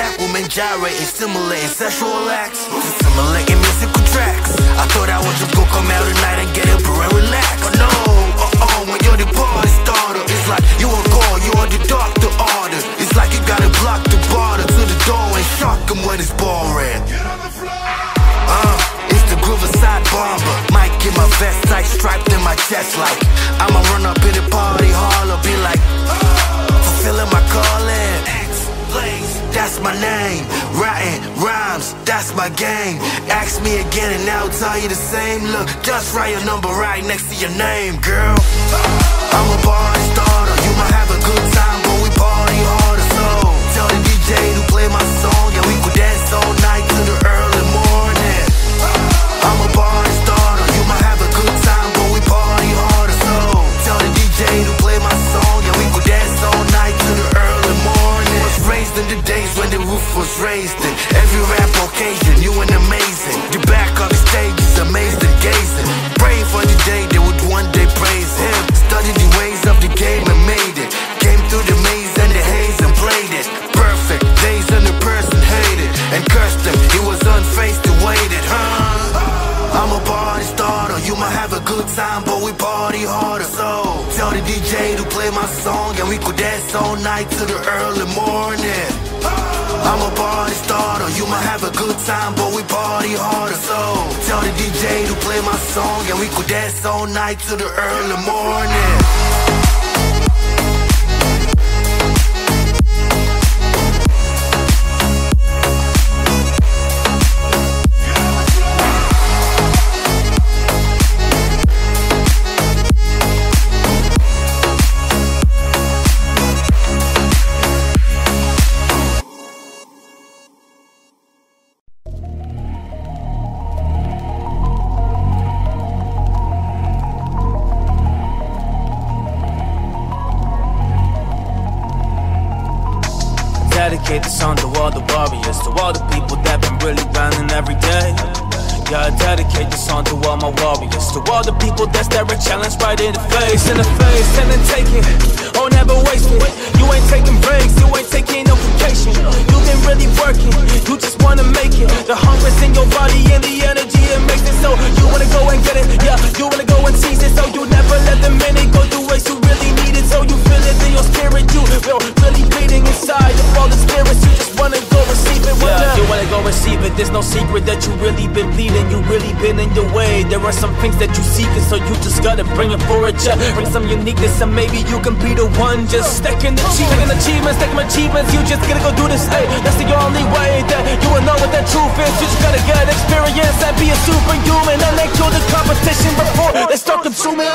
back, women gyrating, simulating sexual acts, simulating musical tracks. I thought I was just gonna come out tonight and get up and relax. But no, uh-oh, when you're the party starter, it's like you a god, you're the doctor order. It's like you gotta block the border to the door and shock them when it's boring. Uh, it's the Riverside Bomber. Mic in my vest, tight striped in my chest like I'ma run up in the party hall or be like fulfilling my calling. X-Blaze, that's my name. Writing rhymes, that's my game. Ask me again and I'll tell you the same. Look, just write your number right next to your name, girl. I'm a party starter. You might have a good time, but we party harder. So tell the D J to play my song, yeah, we could dance all night to the early morning. I'm a party starter. You might have a good time, but we party harder. So tell the D J to play my song, yeah, we could dance all night to the early morning. Was raised in the days when the roof was raised in every rap occasion, new and amazing. The back of the stage is amazed and gazing. Pray for the day they would one day praise him. Studied the ways of the game and made it. Came through the maze and the haze and played it. Perfect days and the person hated and cursed him. He was unfaced and waited, huh? I'm a party starter. You might have a good time, but we party harder. So tell the D J to play my song and we could dance all night to the early morning. I'm a party starter. You might have a good time, but we party harder. So tell the D J to play my song and we could dance all night to the early morning. Dedicate this song to all the warriors, to all the people that been really grinding every day. Yeah, I dedicate this song to all my warriors, to all the people that stare a challenge right in the face, in the face, and then take it, oh never waste it. You ain't taking breaks, you ain't taking no vacation. You been really working, you just wanna make it. The hunger's in your body and the energy it makes it. So you wanna go and get it, yeah, you wanna go and seize it. So you never let the minute go through waste, you really need it. So you feel it in your spirit, you feel really bleeding inside of all the spirits. You just wanna go receive it, yeah, you wanna go receive it. There's no secret that you really been bleeding. You really been in your way. There are some things that you seek, and so you just gotta bring it for it, yeah. Bring some uniqueness, and maybe you can be the one. Just stacking achievements, achievements, stacking achievements. You just gotta go do this, hey. That's the only way that you will know what that truth is. You just gotta get experience and be a superhuman, and then kill the competition before they start consuming.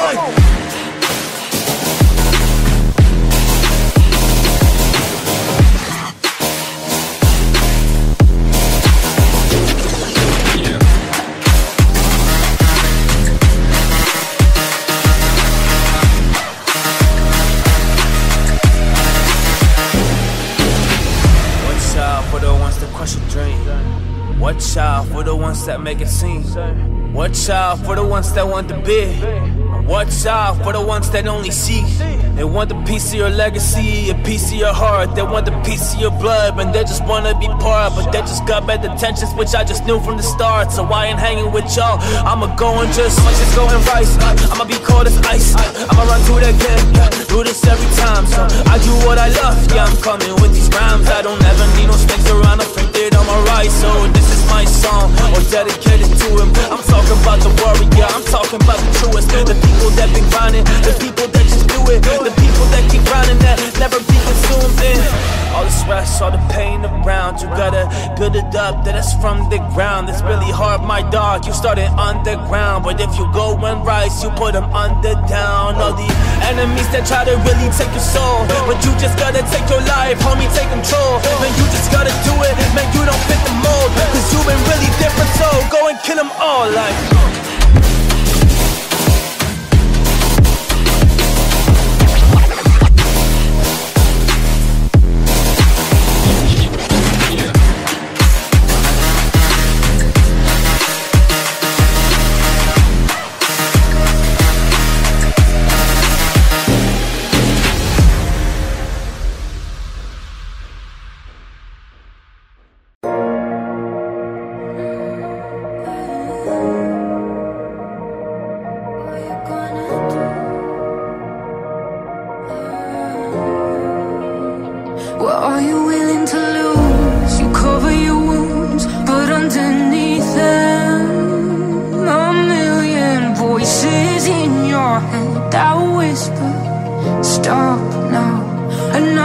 Watch out for the ones that make it seem. Watch out for the ones that want the big. Watch out for the ones that only see. They want a piece of your legacy, a piece of your heart. They want a piece of your blood, and they just wanna be part. But they just got bad intentions, which I just knew from the start. So I ain't hanging with y'all, I'ma go and just, just go and rise. I'ma be cold as ice, I'ma run through the game, do this every time. So I do what I love, yeah, I'm coming with these rhymes. I don't ever need no strings around, I'm printed on my right. So this is my song, or dedicated to him. I'm talking about the warrior, I'm talking about the truest. The people that been grinding, the people that just do it, the people that keep grinding, that never be consumed in all the stress, all the pain around. You gotta build it up, that is from the ground. It's really hard, my dog, you started underground. But if you go and rise, you put them under down. All the enemies that try to really take your soul, but you just gotta take your life, homie, take control. Man, you just gotta do it, man, you don't fit the mold, cause you've been really different, so go and kill them all like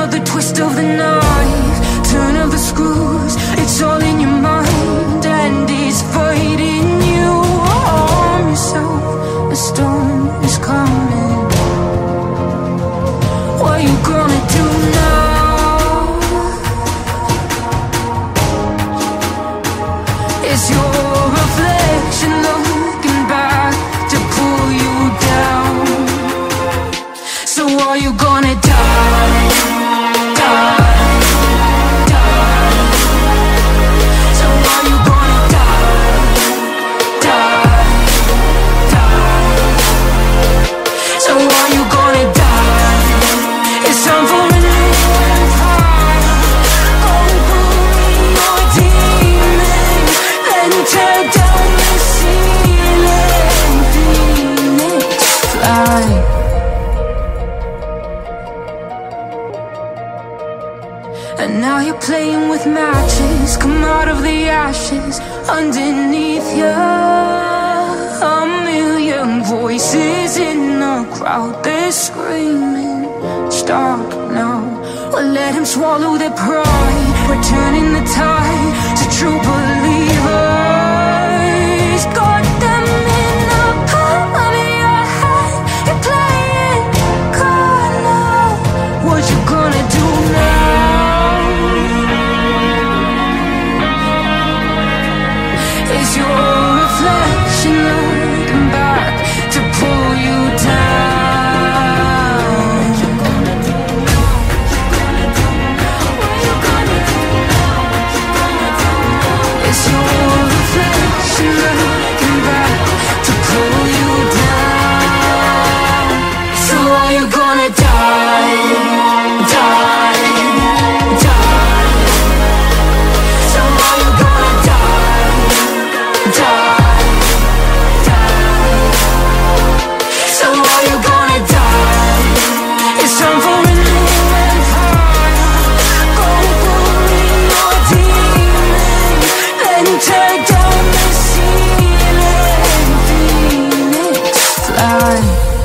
of the twist of the knife, turn of the screws. It's all in your mind and it's fighting you. Arm yourself, a storm is coming. What you gonna do now? It's your reflection looking back to pull you down. So are you gonna die? Die, die. So are you gonna die? Die, die. So are you gonna die? It's time for a new empire. Conquering your demons, then tear down the ceiling. Phoenix fly. And now you're playing with matches. Come out of the ashes underneath you. A million voices in the crowd, they're screaming, stop now. Well, let him swallow their pride, returning the tide to true believers. Got them in the palm of your hand. You're playing God now. What you gonna do now? Is your reflection looking back to pull you down? What you gonna do now? What you gonna do now? Is your reflection looking back to pull you down? So are you gonna die? Die, die. So are you gonna die? Die, die. So are you gonna die? It's time for a new empire. Conquering your demons, then tear down the ceiling. Phoenix fly.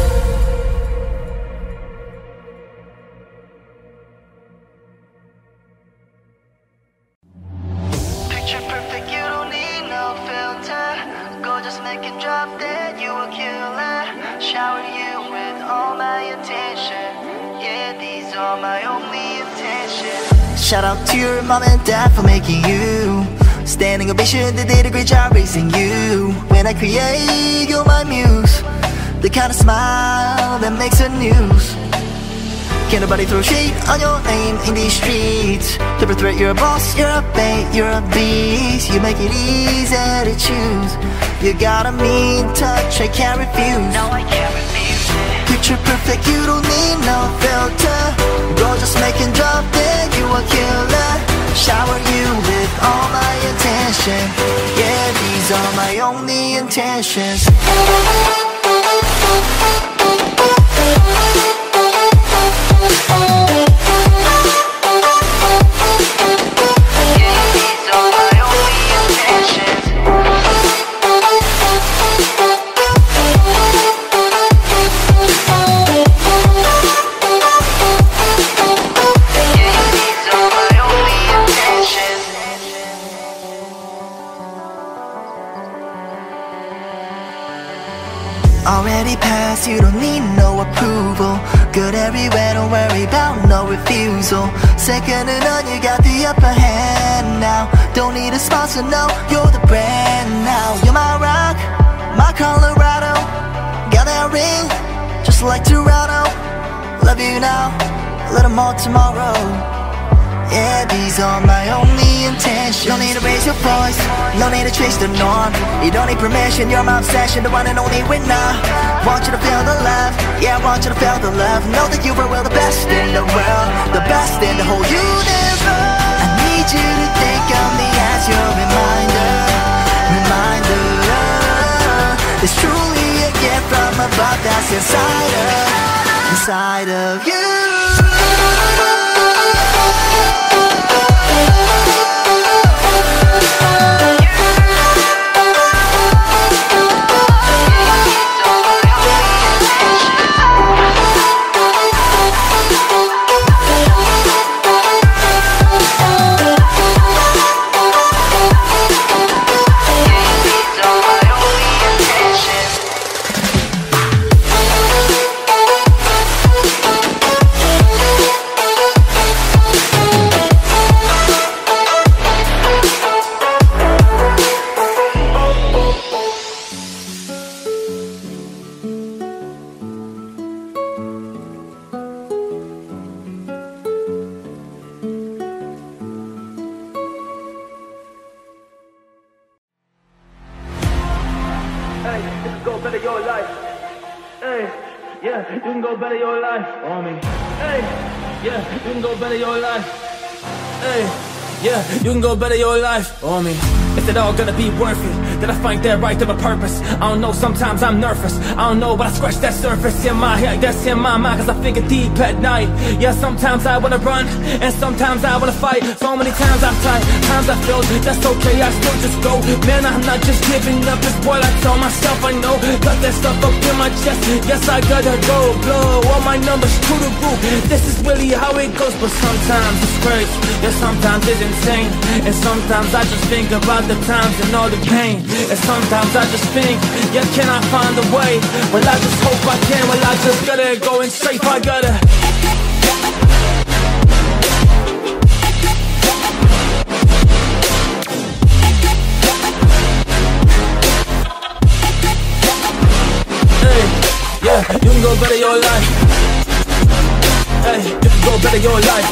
Picture perfect, you don't need no filter. Go just make it drop dead, you a killer. Shower you with all my attention. Yeah, these are my only intentions. Shout out to your mom and dad for making you. Standing ovation, they did a great job raising you. When I create, you're my muse. The kind of smile that makes the news. Can't nobody throw shade on your name in these streets. Triple threat, you're a boss, you're a bait, you're a beast. You make it easy to choose. You got a mean touch, I can't refuse. No, I can't refuse it. Picture perfect, you don't need no filter. Go just make it drop dead, you a killer. Shower you with all my attention. Yeah, these are my only intentions. Already passed, you don't need no approval. Good everywhere, don't worry about no refusal. Second to none, you got the upper hand now. Don't need a sponsor, no, you're the brand now. You're my rock, my Colorado. Got that ring, just like Toronto. Love you now, a little more tomorrow. Yeah, these are my only intentions. No need to raise your voice, no need to chase the norm. You don't need permission, you're my obsession, the one and only winner. Want you to feel the love, yeah, I want you to feel the love. Know that you are well the best in the world, the best in the whole universe. I need you to think of me as your reminder, reminder. It's truly a gift from above that's inside of, inside of you. yeah, you can go better your life on me. Hey, yeah, you can go better your life. Hey, yeah, you can go better your life on me. Is it all gonna be worth it? Did I find that right of a purpose? I don't know, sometimes I'm nervous. I don't know, but I scratch that surface in my head, that's in my mind, cause I think it deep at night. Yeah, sometimes I wanna run, and sometimes I wanna fight. So many times I've tried, times I failed, that's okay, I still just go. Man, I'm not just giving up, it's what I tell myself I know. Got that stuff up in my chest, yes I gotta go. Blow all my numbers to the roof, this is really how it goes. But sometimes it's crazy, yeah, sometimes it's insane. And sometimes I just think about the times and all the pain. And sometimes I just think, yeah, can I find a way? Well, I just hope I can. Well, I just gotta go and safe, I gotta. Hey, yeah, you can go better your life. Hey, you can go better your life.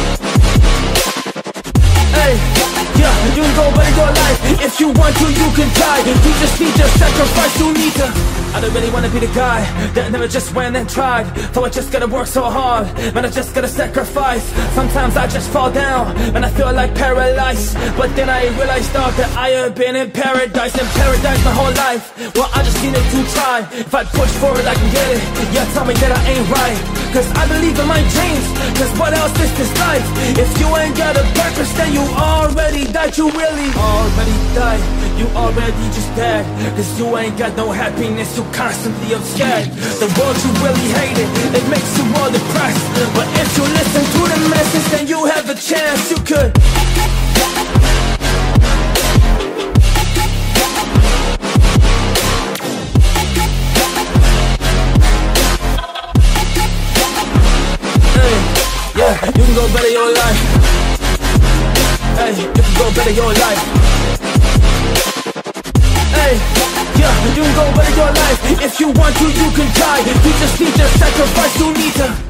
Hey, yeah, you can go better your life. If you want to, you can die. You just need to sacrifice, you need to. I don't really wanna be the guy that never just went and tried. So I just gotta work so hard, man, I just gotta sacrifice. Sometimes I just fall down, and I feel like paralyzed. But then I realized out that I have been in paradise. In paradise my whole life, well I just needed to try. If I push for it I can get it, yeah tell me that I ain't right. Cause I believe in my dreams, cause what else is this life? If you ain't got a purpose then you already died. You really already died, you already just dead. Cause you ain't got no happiness, you constantly upset. The world you really hate it, it makes you all depressed. But if you listen to the message then you have a chance, you could. Hey, yeah, you can go better your life. Hey, you can go better your life. Hey, yeah, you can go better your life. If you want to, you can die. You just need to sacrifice, you need to.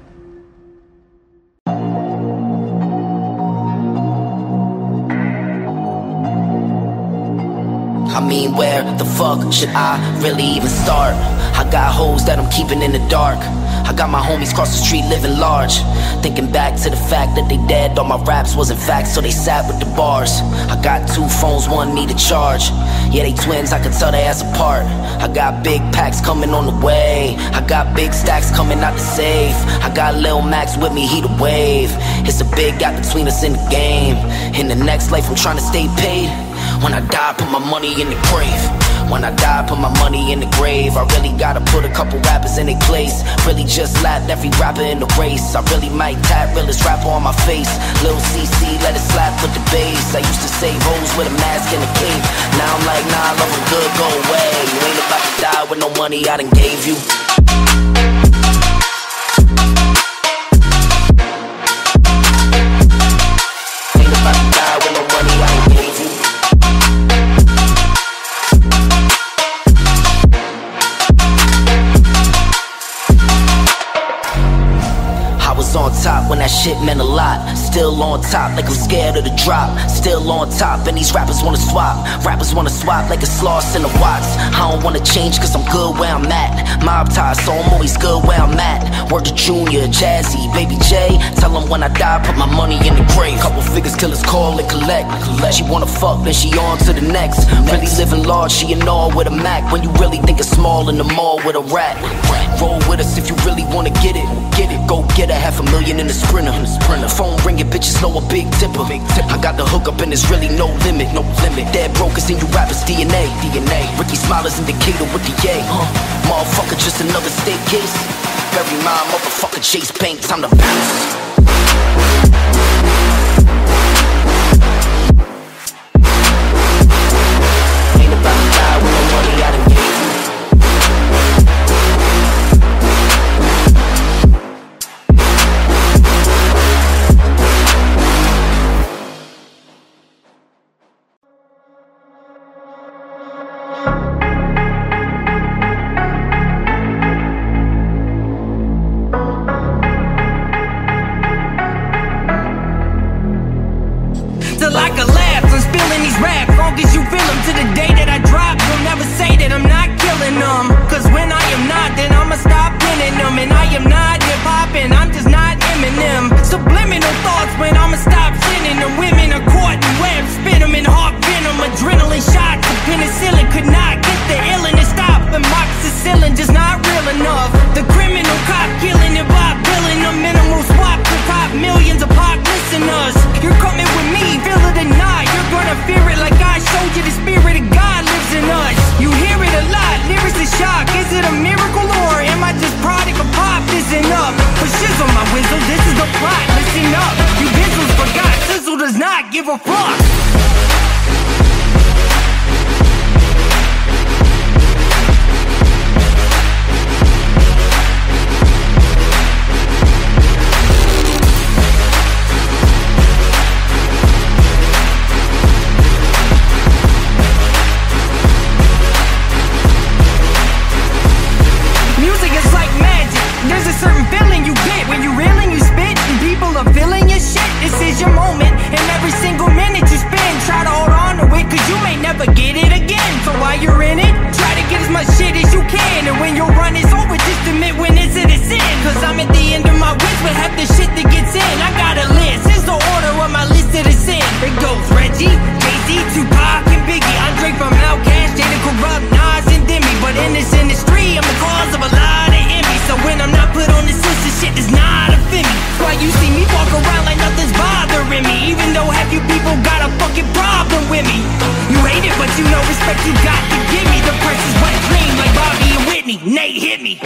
I mean, where the fuck should I really even start? I got hoes that I'm keeping in the dark. I got my homies cross the street living large. Thinking back to the fact that they dead, all my raps wasn't facts, so they sat with the bars. I got two phones, one need to charge. Yeah, they twins, I can tell they ass apart. I got big packs coming on the way. I got big stacks coming out the safe. I got Lil Max with me, he the wave. It's a big gap between us in the game. In the next life, I'm trying to stay paid. When I die, put my money in the grave. When I die, put my money in the grave. I really gotta put a couple rappers in their place. Really just lapped every rapper in the race. I really might tap realest rapper on my face. Lil C C, let it slap with the bass. I used to save hoes with a mask in a cave. Now I'm like, nah, love them good, go away. You ain't about to die with no money I done gave you. Ain't about to die with no money I done gave you. On top when that shit meant a lot. Still on top like I'm scared of the drop. Still on top and these rappers wanna swap. Rappers wanna swap like it's lost in the watts. I don't wanna change cause I'm good where I'm at. Mob ties so I'm always good where I'm at. Word to Junior, Jazzy, Baby J. Tell them when I die put my money in the grave. Couple figures killers call and collect. She wanna fuck then she on to the next. Really living large, she in all with a Mac. When you really think it's small in the mall with a rat. Roll with us if you really wanna get it. Get it, go get a half a million in the Sprinter. Phone ringing, bitches know a big tipper. I got the hook up and there's really no limit, no limit. Dead brokers in you rappers D N A, D N A. Ricky Smilers indicator with the yay. Uh, motherfucker, just another state case. Bury my motherfucker, Chase Bank, time to bounce. Stop winning them. And I am not hip-hop and I'm just not Eminem. Subliminal thoughts when I'ma stop sending them. Women are caught in webs, spin them in hawk venom. Adrenaline shots of penicillin could not get the illness stop. Amoxicillin just not real enough. The criminal cop killing it by billing a minimal swap to cop millions of pop listeners. You're coming with me, feel it or not. You're gonna fear it like I showed you the spirit of God lives in us. You hear it a lot, lyrics is shock. Is it a miracle or am I just product of pop? Isn't up, but shizzle my whistle, this is the plot. Listen up, you visuals forgot. Sizzle does not give a fuck. There's a certain feeling you get when you reel and you spit and people are feeling your shit. This is your moment and every single minute you spend, try to hold on to it cause you may never get it again. So while you're in it, try to get as much shit as you can. And when your run is over, just admit when it's at its end. Cause I'm at the end of my wish with half the shit that gets in. I got a list, here's the order of my list that is in. It goes Reggie, Jay-Z, Tupac and Biggie, Andre from Outkast, Jada Corrupt, Nas and Demi. But in this industry, I'm the cause of a lot of envy. So when I'm not put on this list, this shit does not offend me. That's why you see me walk around like nothing's bothering me. Even though half you people got a fucking problem with me. You hate it, but you know respect you got to give me. The price is wet dream like Bobby and Whitney. Nate hit me.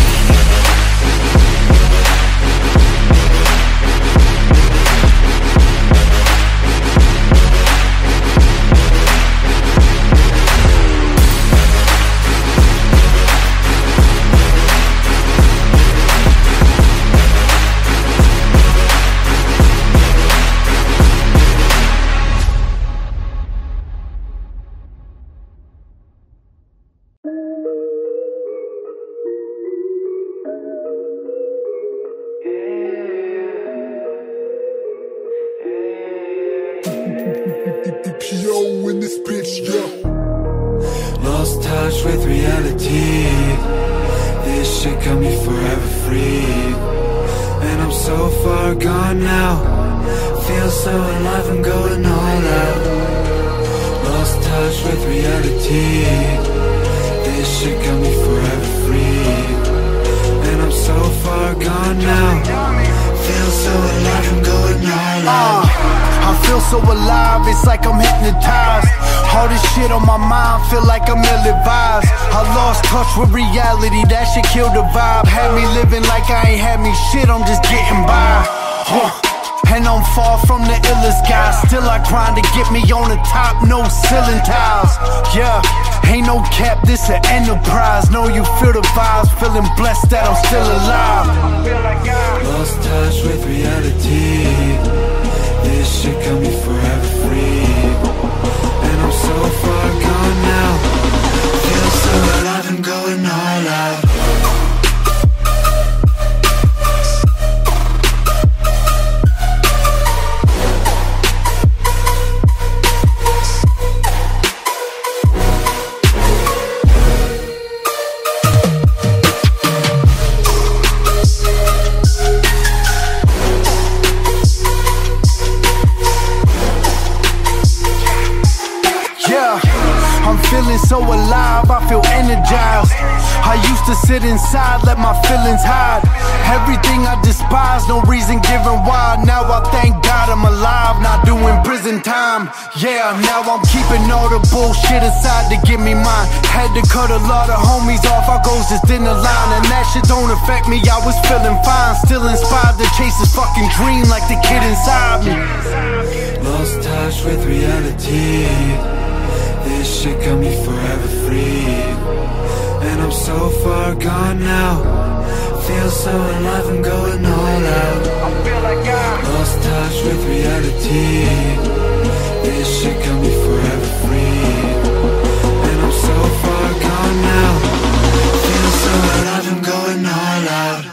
P O in this bitch, yeah. Lost touch with reality. This shit got me forever free. And I'm so far gone now. Feel so alive, I'm going all out. Lost touch with reality. This shit got me forever free. And I'm so far gone now. Feel so alive, I'm going all out. uh, I feel so alive, it's like I'm hypnotized. All this shit on my mind, feel like I'm ill-advised. I lost touch with reality, that shit killed the vibe. Had me living like I ain't had me shit, I'm just getting by. Huh. And I'm far from the illest guy. Still I grind to get me on the top, no ceiling tiles. Yeah, ain't no cap, this an enterprise. Know you feel the vibes, feeling blessed that I'm still alive. Lost touch with reality. This shit got me forever free. And I'm so far gone now. Feel so alive, I'm going all out. So alive, I feel energized. I used to sit inside, let my feelings hide. Everything I despise, no reason given why. Now I thank God I'm alive, not doing prison time. Yeah, now I'm keeping all the bullshit aside to give me mine. Had to cut a lot of homies off, our goals just in the line. And that shit don't affect me, I was feeling fine. Still inspired to chase this fucking dream like the kid inside me. Lost touch with reality. This shit got me forever free. And I'm so far gone now. Feel so alive, I'm going all out. Lost touch with reality. This shit got me forever free. And I'm so far gone now. Feel so alive, I'm going all out.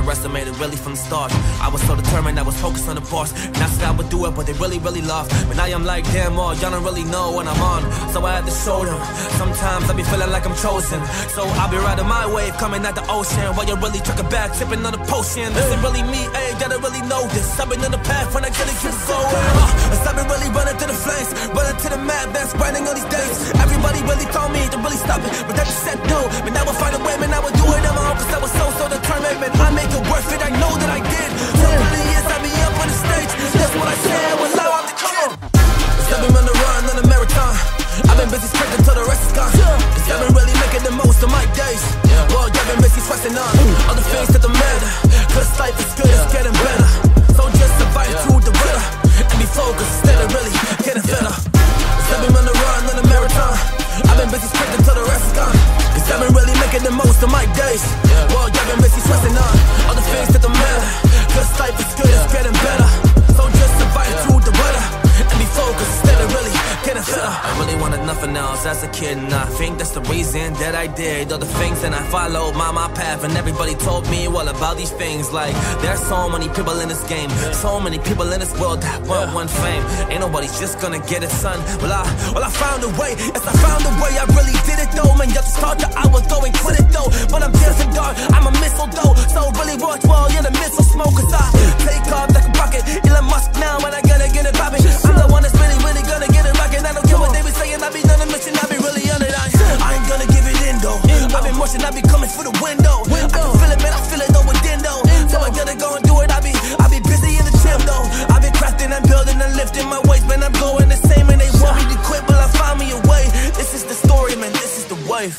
underestimated really from the start. I was so determined, I was focused on the boss, and I said I would do it, but they really, really laughed. But now I'm like, damn, all y'all don't really know what I'm on, so I had to show them. Sometimes I be feeling like I'm chosen, so I'll be riding my wave, coming at the ocean, while you're really trucking back, sipping on the potion. This ain't really me, ayy, gotta really know this. I've been in the path when I get it, keep going. uh, I've been really running to the flames, running to the madness, grinding on these days. Everybody really told me to really stop it, but that just said no. But now I find a way, man, I would do it on my own, cause I was so, so determined, man. I make it worth it, I know that I did. So really is, I be up on the stage, that's what I said, well now I'm the kid. Cause I've been on the run, on the marathon, I've been busy sprinting till the rest is gone. Cause I've been really making the most of my days. Well, I've been busy stressing on all the things that don't matter, cause life is good, it's getting better. So just survive through the weather, and be focused, instead of really getting better. Cause I've been on the run, on the marathon, I've been busy sprinting till the rest is gone. Cause I've been really making the most of my days. Well, I've been busy stressing on all the things that don't matter, cause life is good, it's getting better. So just survive through the weather, and be focused, instead of really getting better. I really wanted nothing else as a kid, and I think that's the reason that I did all the things that I followed my, my path. And everybody told me all about these things, like there's so many people in this game, so many people in this world that want one fame. Ain't nobody's just gonna get it, son. Well I, well I found a way, yes I found a way, I really did it though. Man, just thought that I was going quit it though, but I'm dancing dark, I'm a missile though. So really watch well, yeah, the missile smoke, cause I take off like a rocket, Elon Musk now, and I gotta get it poppin'. I'm the one that's really, really gonna get it rockin'. I don't care what they be saying, I be on a mission, I be really on it. I, I ain't gonna give it in though, I be motion, I be coming through the window. I can feel it, man, I feel it though within though. So I gotta go and do it, I be, I be busy in the gym though. I be crafting and building and lifting my weights, man, I'm going the same. And they want me to quit, but I find me a way. This is the story, man, this is the wave.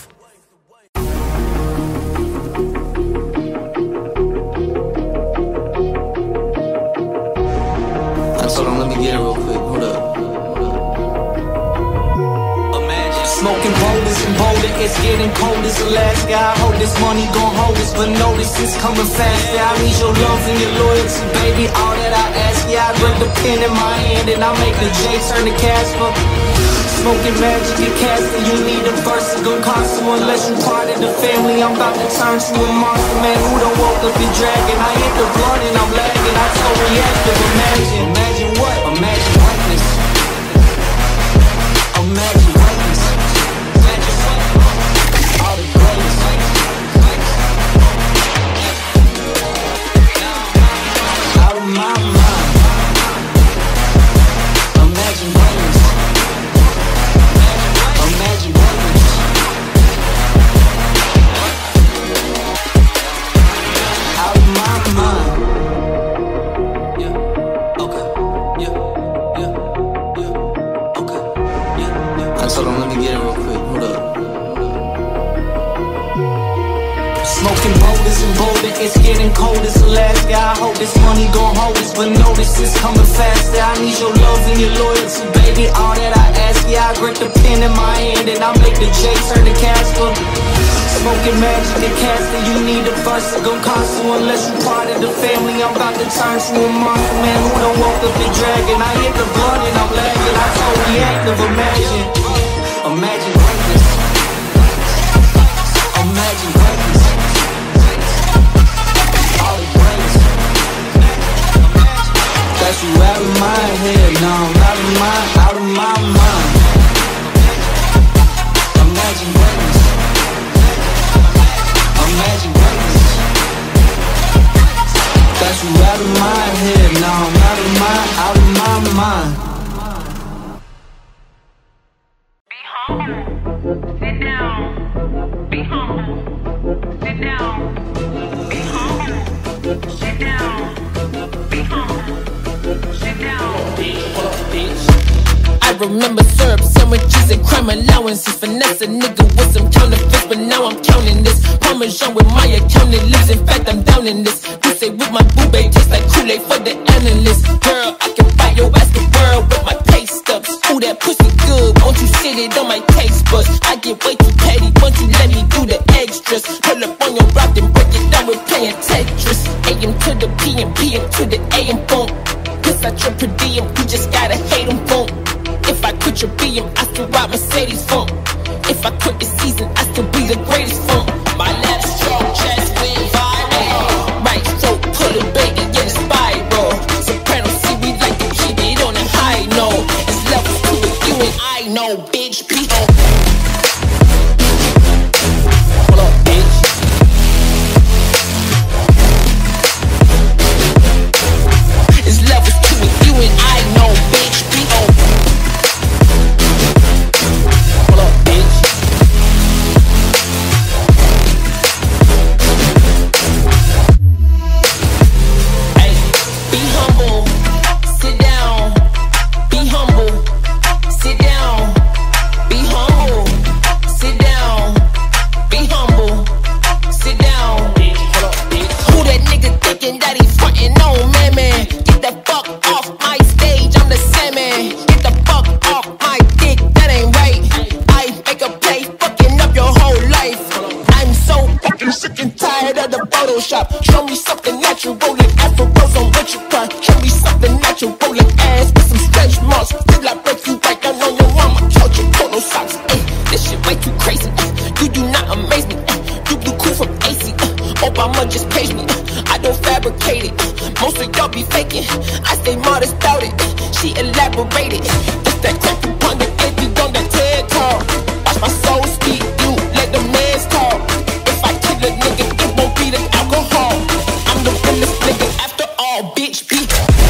Hold on, let me get it real quick. Hold up. Smoking boulders and boulder, it's getting cold as Alaska. I hope this money gon' hold us, but notice it's coming faster. I need your love and your loyalty, baby, all that I ask. Yeah, I grip the pen in my hand and I make the J turn to Casper. Smoking magic and casting, you need a verse, it gon' cost you unless you part of the family. I'm about to turn to a monster, man, who done woke up and dragging. I hit the blunt and I'm lagging, I so reactive. Imagine, imagine what? Imagine greatness. Imagine greatness. All the greatness. Out of my mind. Imagine greatness. Imagine greatness. Out of my mind. Yeah, okay, yeah, yeah, yeah, okay, yeah, yeah. I told him, let me get it real quick. Hold up. Smoking boulders and boulder, it's getting cold as Alaska. I hope this money gon' hold us, but notice it's coming faster. I need your love and your loyalty, baby, all that I ask. Yeah, I grip the pen in my hand and I make the J turn to Casper. Smoking magic and casting, you need a verse, it gon' cost you unless you part of the family. I'm about to turn to a monster, man, who done woke up and dragging. I hit the blunt and I'm lagging, I so reactive. Imagine, imagine greatness. Imagine greatness. All the greatness. Got you out of my head, no, I'm out of my, out of my mind. Imagine greatness. Imagine greatness. Got you out of my head, now I'm out of my, out of my mind. Be humble, sit down. Be humble, sit down. Be humble, sit down. Be humble, sit down. I remember syrup sandwiches and crime allowances. Finesse a nigga with some counterfeits, but now I'm counting this. Parmesan with my accountant lips. In fact, I'm down in this. You say with my boo babe tastes like Kool-Aid for the analyst. Girl, I can buy your ass the world with my pay stubs. Ooh, that pussy good, won't you sit it on my taste buds? I get way too petty once you let me do the extras. Pull up on your rock and break it down with playing Tetris. A M to the P M, P M to the A M phone. Cause I trip per diem, you just gotta hate them phone. If I quit your B M, I still ride Mercedes phone. If I quit the season, I still be the greatest phone. My left stroke chest went viral. Right frontin' on man, man. Get the fuck off my stage, I'm the Sandman. Get the fuck off my dick, that ain't right. I make a play, fucking up your whole life. I'm so fucking sick and tired of the Photoshop. Show me something natural, like afros on Richard Pryor. Show me something natural, like ass with some stretch marks. Till I break you right down on your mama couch and polo socks. Ay, this shit way too crazy. You do not amaze me. You blue cool from A C. Obama just page me. I don't fabricate it. Most of y'all be faking. I stay modest about it. She elaborated. Just that crap upon the empty on that TED talk. Watch my soul speak. You let the mans talk. If I kill a nigga, it won't be the alcohol. I'm the realest nigga after all, bitch. Be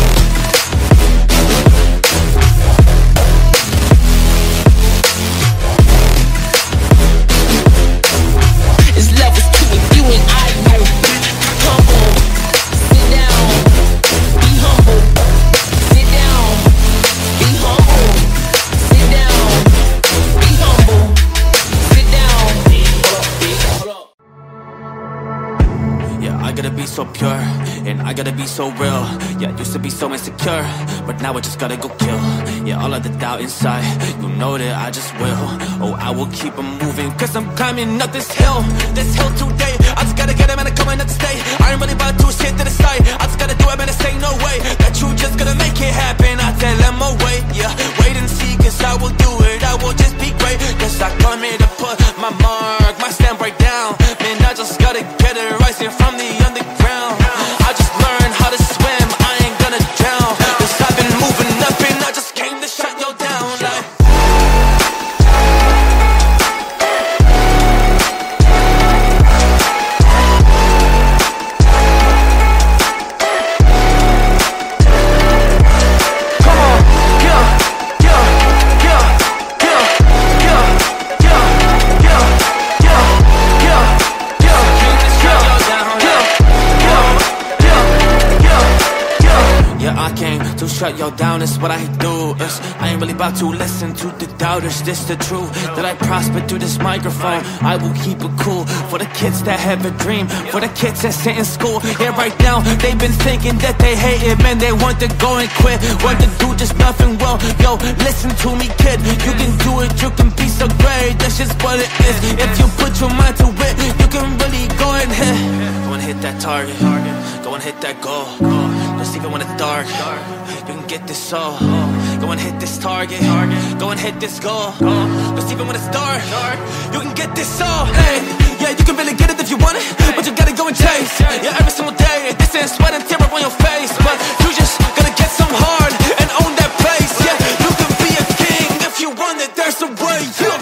it's levels to it. You and I know. Humble. Sit down. Be humble. Sit down. Be humble. Sit down. Be humble. Sit down. Hold up, hold up. Yeah, I gotta be so pure, and I gotta be so real. Yeah, I used to be so insecure, but now I just gotta go kill. Yeah, all of the doubt inside, you know that I just will. Oh, I will keep on moving, cause I'm climbing up this hill. This hill today, I just gotta get him and I'm coming up to stay. I ain't really about to shit to the side, I just gotta do it, man, this ain't no way that you just gonna make it happen. I tell them, oh wait, yeah, wait and see, cause I will do it, I will just be great. Cause I come here to put my mark, my stamp right down. Man, I just gotta get it rising from the underground. I just learned how to swim, I ain't gonna drown. Cause I've been moving up and I just came to shut you down like. Come on, yeah, yeah, yeah, yeah, yeah, yeah, yeah, yeah, yeah, yeah, yeah, I came to shut y'all down, it's what I do. It's, I ain't really about to listen to the doubters, this the truth. That I prosper through this microphone, I will keep it cool. For the kids that have a dream, for the kids that sit in school. Yeah, right now, they've been thinking that they hate it, man, they want to go and quit. Want to do just nothing well, yo, listen to me, kid. You can do it, you can be so great, that's just what it is. If you put your mind to it, you can really go and hit. Go and hit that target, go and hit that goal. Just even when it's dark, you can get this soul. Go and hit this target, go and hit this goal. Just even when it's dark, you can get this soul. Hey, yeah, you can really get it if you want it, but you gotta go and chase. Yeah, every single day, this ain't sweat and tear up on your face, but you just gotta get some hard and own that place. Yeah, you can be a king if you want it, there's a way. Yeah.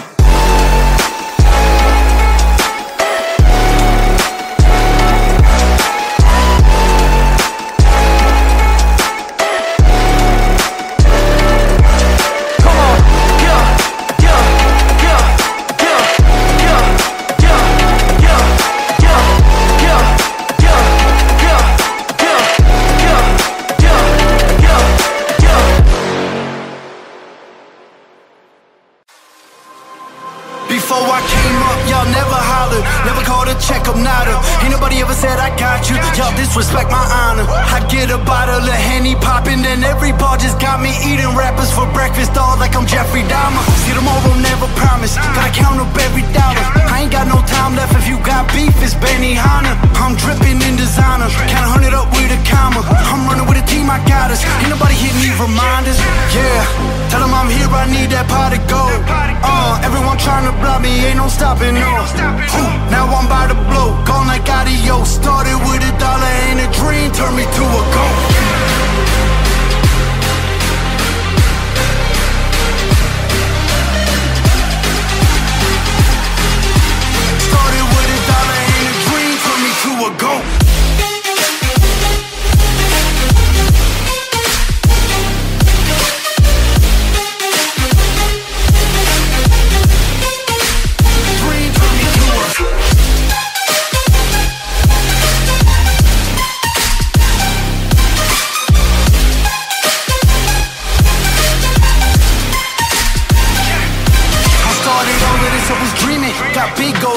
Before I came up, y'all never hollered, never called a check up, nada. Ain't nobody ever said I got you, y'all disrespect my honor. I get a bottle of Henny poppin', then every bar just got me eating rappers for breakfast, all like I'm Jeffrey Dahmer. See, tomorrow never promise, gotta count up every dollar. I ain't got no time left, if you got beef, it's Benny Hanna. I'm dripping in designer, count a hundred up with a comma. I'm running with a team, I got us, ain't nobody hit me reminders. Yeah, tell them I'm here, I need that pot of gold. Uh, everyone trying to block me, ain't no stopping, no. Ooh, now I'm by the blow, gone like adios. Started with a dollar and a dream, turned me to a goat. Started with a dollar and a dream, turned me to a goat.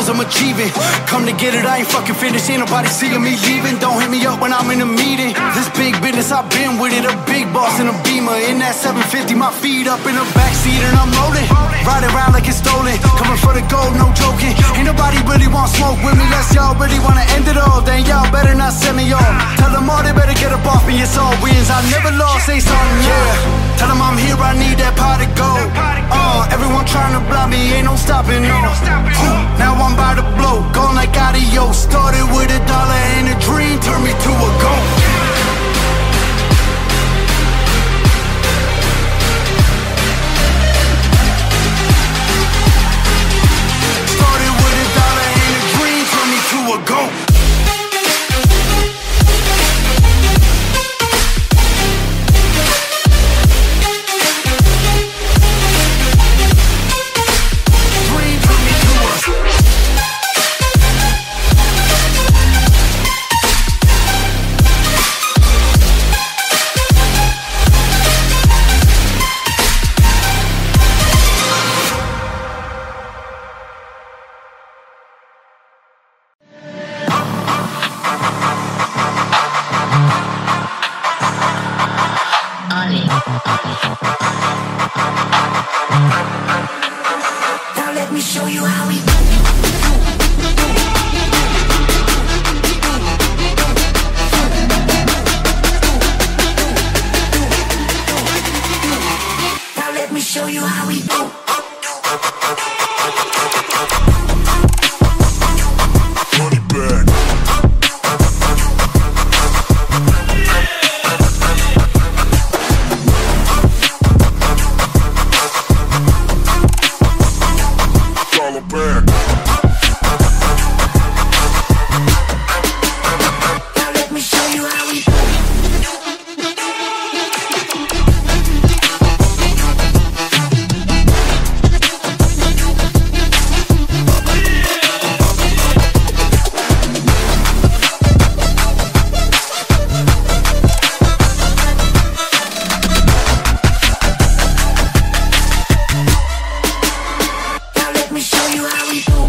goals I'm achieving. Come to get it, I ain't fucking finished. Ain't nobody seeing me leaving. Don't hit me up when I'm in a meeting. This big business, I've been with it. A big boss in a Beamer. In that seven fifty, my feet up in the backseat and I'm rolling. Ride around like it's stolen. Coming for the gold, no joking. Ain't nobody really want smoke with me. Unless y'all really wanna end it all, then y'all better not send me on. Tell them all they better get up off me. It's all wins. I never lost, say something, yeah. Tell them I'm here, I need that pot to go. Uh, everyone trying to block me, ain't no stopping, no. Now I'm about to blow, gone like adios. Started with a dollar and a dream, turned me to a ghost. Started with a dollar and a dream, turned me to a ghost. Now let me show you how we Now let me show you how we do. Money bag. Dollar bag. Now let me show you how we do. Now let me show you how we do.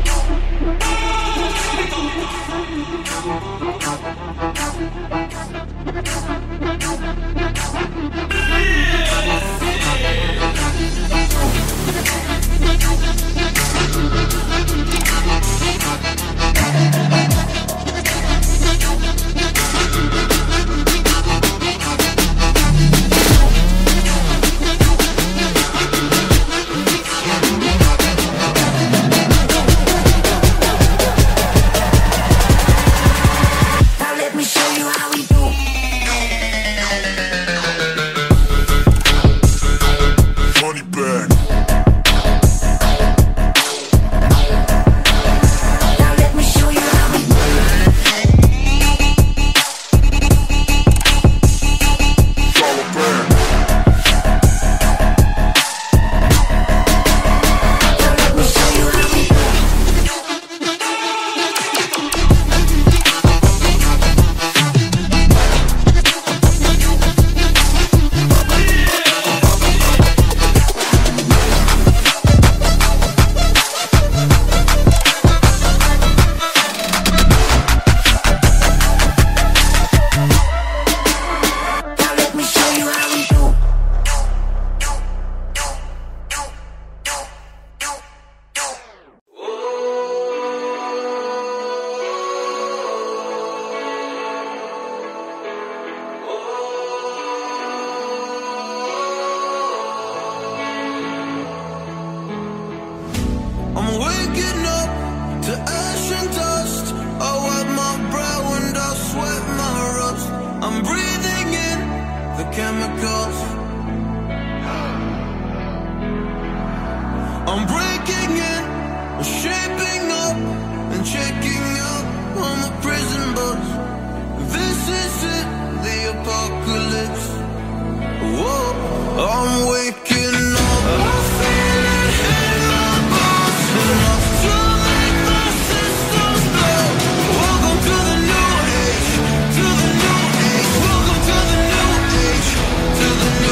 Now let me show you how we do. Money bag. Now let me show you how we do. Dollar bag. Now let me show you how we do. Now let me show you how we do. I'm waking up to ash and dust. I wipe my brow and I sweat my rust. I'm breathing in the chemicals. I'm breaking in, shaping up and checking out on the prison bus. This is it, the apocalypse. Whoa, I'm waking up. I feel it in my bones, enough to make the systems blow. Welcome to the new age, to the new age. Welcome to the new age, to the new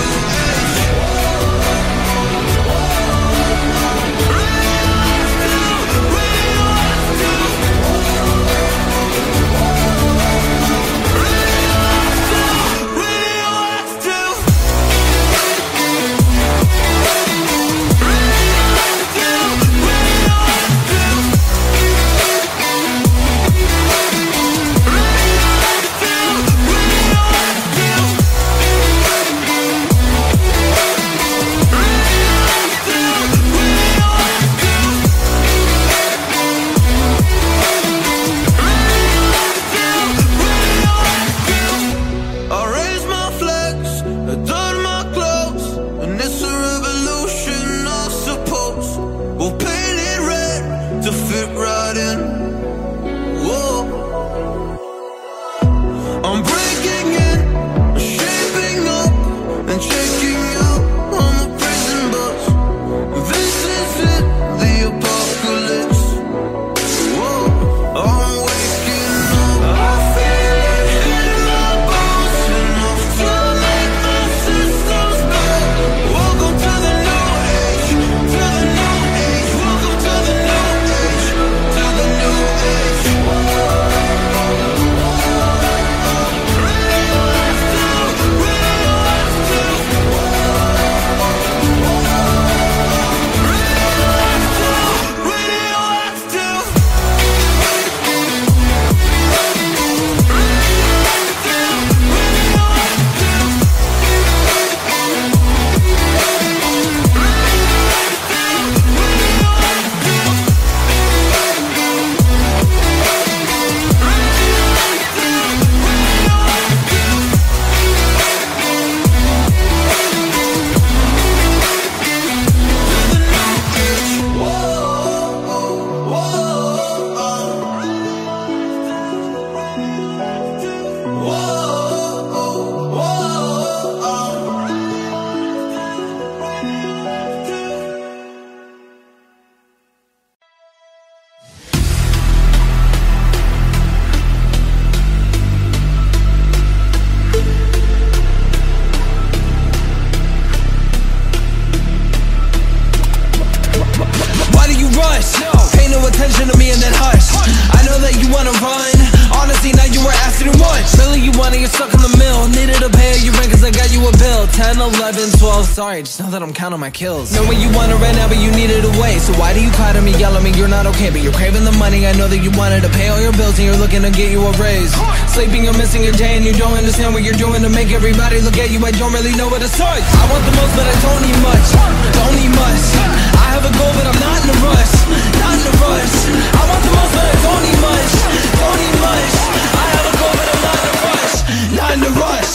attention to me and then hush. I know that you wanna run. Honestly, now you were asking too much. Really, you wanna get stuck in the mill. Needed to pay your rent cause I got you a bill. Ten, eleven, twelve, sorry, just know that I'm counting my kills. Know when you wanna rent now, but you needed a way. So why do you cry to me, yell at me, you're not okay? But you're craving the money, I know that you wanted to pay all your bills and you're looking to get you a raise. Sleeping, you're missing your day and you don't understand what you're doing to make everybody look at you. I don't really know what to say. I want the most, but I don't need much. Don't need much. I have a goal, but I'm not in a rush. Not in a rush. I want the most, but I don't need much. Don't need much. I have a goal, but I'm not in a rush. Not in a rush.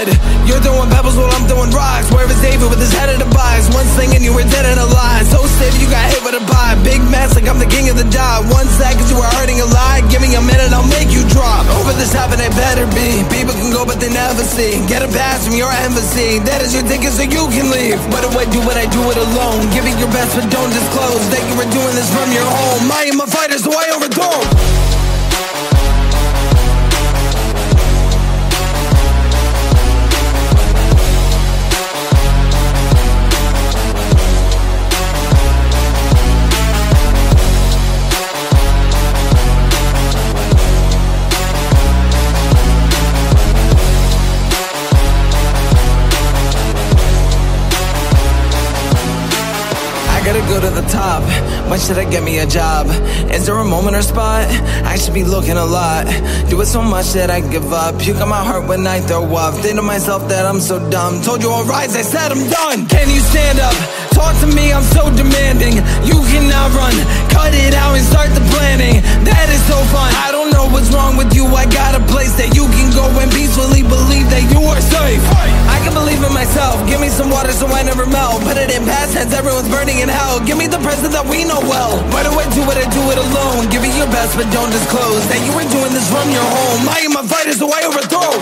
blood. You're throwing pebbles while I'm throwing rocks. Where is David with his head in the box? One slinging, you were dead in a line. So stiff, you got hit with a pie. Big mess like I'm the king of the job. One second you were hurting a lot. Give me a minute, I'll make you drop. Over this top and they better be. People can go but they never see. Get a pass from your embassy. That is your ticket so you can leave. What do I do when I do it alone? Give it your best but don't disclose that you were doing this from your home. I am a fighter so I overthrow. Gotta go to the top. When should I get me a job? Is there a moment or spot? I should be looking a lot. Do it so much that I give up. Puke on my heart when I throw up. Think to myself that I'm so dumb. Told you I'll rise, I said I'm done. Can you stand up? Talk to me, I'm so demanding. You cannot run. Cut it out and start the planning. That is so fun. I don't know what's wrong with you. I got a place that you can go and peacefully believe that you are safe. I can believe in myself. Give me some water so I never melt. Put it in past tense, everyone's burning in hell. Give me the present that we know well. Why do I do it? I do it alone. Give it your best but don't disclose that you were doing this from your home. I am a fighter so I overthrow.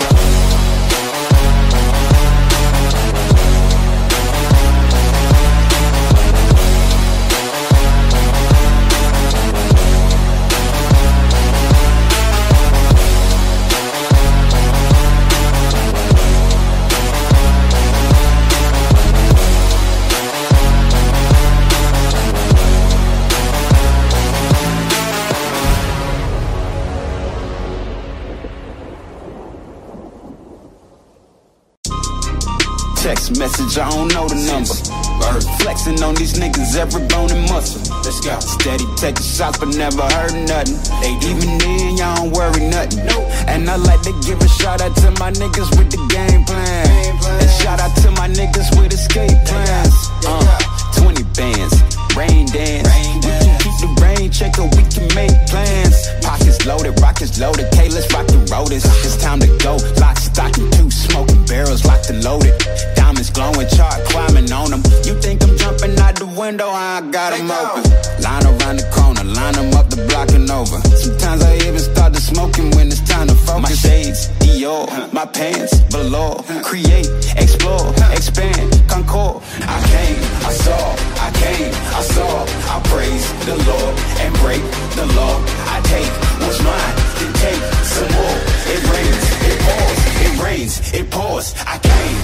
Text message, I don't know the number. Bird flexing on these niggas, every bone and muscle. Let's go. Steady taking shots, but never heard nothing. They even then, y'all don't worry nothing. Nope. And I like to give a shout out to my niggas with the game plan. Game plan. And shout out to my niggas with escape plans. Uh, twenty bands, rain dance. Rain we dance. Can keep the rain checker, we can make plans. Pockets loaded, rockets loaded. K, let's rock and roll this. It's time to go. Lock, stock, and two smoking barrels locked and loaded. Diamonds glowing, chart climbing on them. You think I'm jumping out the window? I got them open. Line around the corner, line them up the block and over. Sometimes I even start to smoking when it's time to focus. My shades, Dior, my pants, below. Create, explore, expand, concord. I came, I saw, I came, I saw. I praise the Lord and break the law. I take what's mine, then take some more. It rains, it pours, it rains, it pours. I came.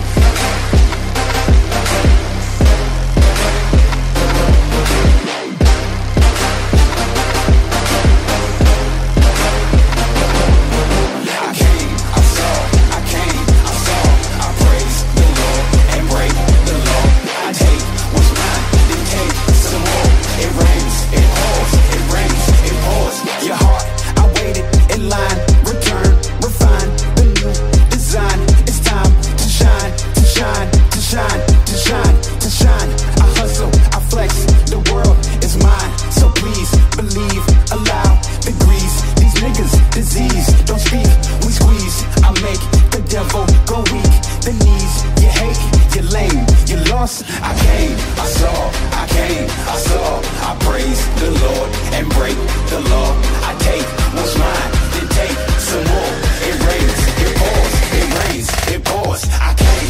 I came, I saw, I came, I saw. I praise the Lord and break the law. I take what's mine, then take some more. It rains, it pours, it rains, it pours. I came.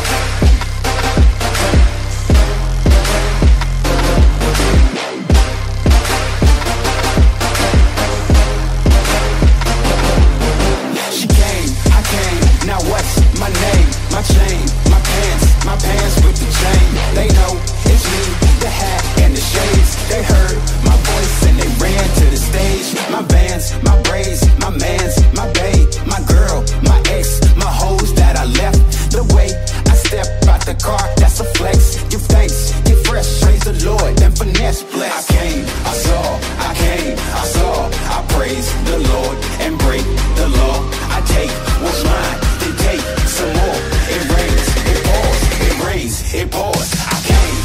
She came, I came. Now what's my name? My chain, my pants, my pants with the chain. They know it's me, the hat and the shades. They heard my voice and they ran to the stage. My bands, my braids, my mans, my babe, my girl, my ex, my hoes that I left. The way I step out the car, that's a flex. Give thanks, get fresh, praise the Lord, then finesse bless. I came, I saw, I came, I saw. I praise the Lord and break the law. I take what's mine, then take some more. It rains, it pours, it rains, it pours. I came.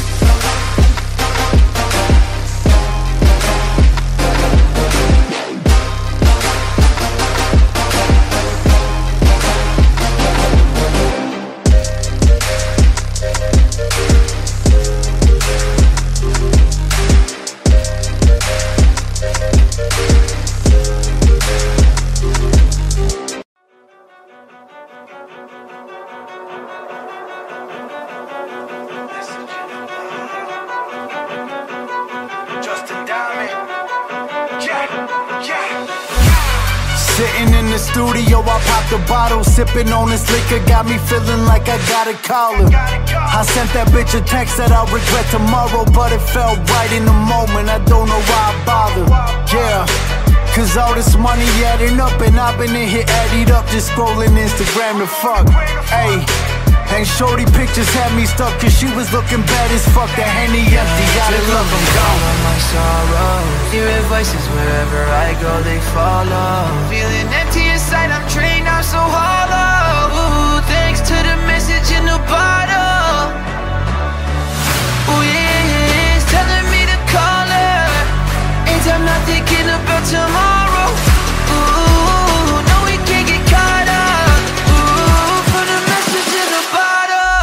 Sitting in the studio, I popped a bottle, sipping on this liquor, got me feeling like I gotta call her. I sent that bitch a text that I'll regret tomorrow, but it felt right in the moment, I don't know why I bothered. Yeah, cause all this money adding up, and I've been in here added up, just scrolling Instagram to fuck. Ayy, and shorty pictures had me stuck, cause she was looking bad as fuck. The Henny empty, gotta love, I'm gone. All of my sorrows, hear voices wherever I go, they follow. Feeling empty inside, I'm drained, I'm so hollow. Ooh, thanks to the message in the bottle. Ooh, yeah, it's telling me to call her, and I'm not thinking about tomorrow. Ooh, no, we can't get caught up. Ooh, put a message in the bottle.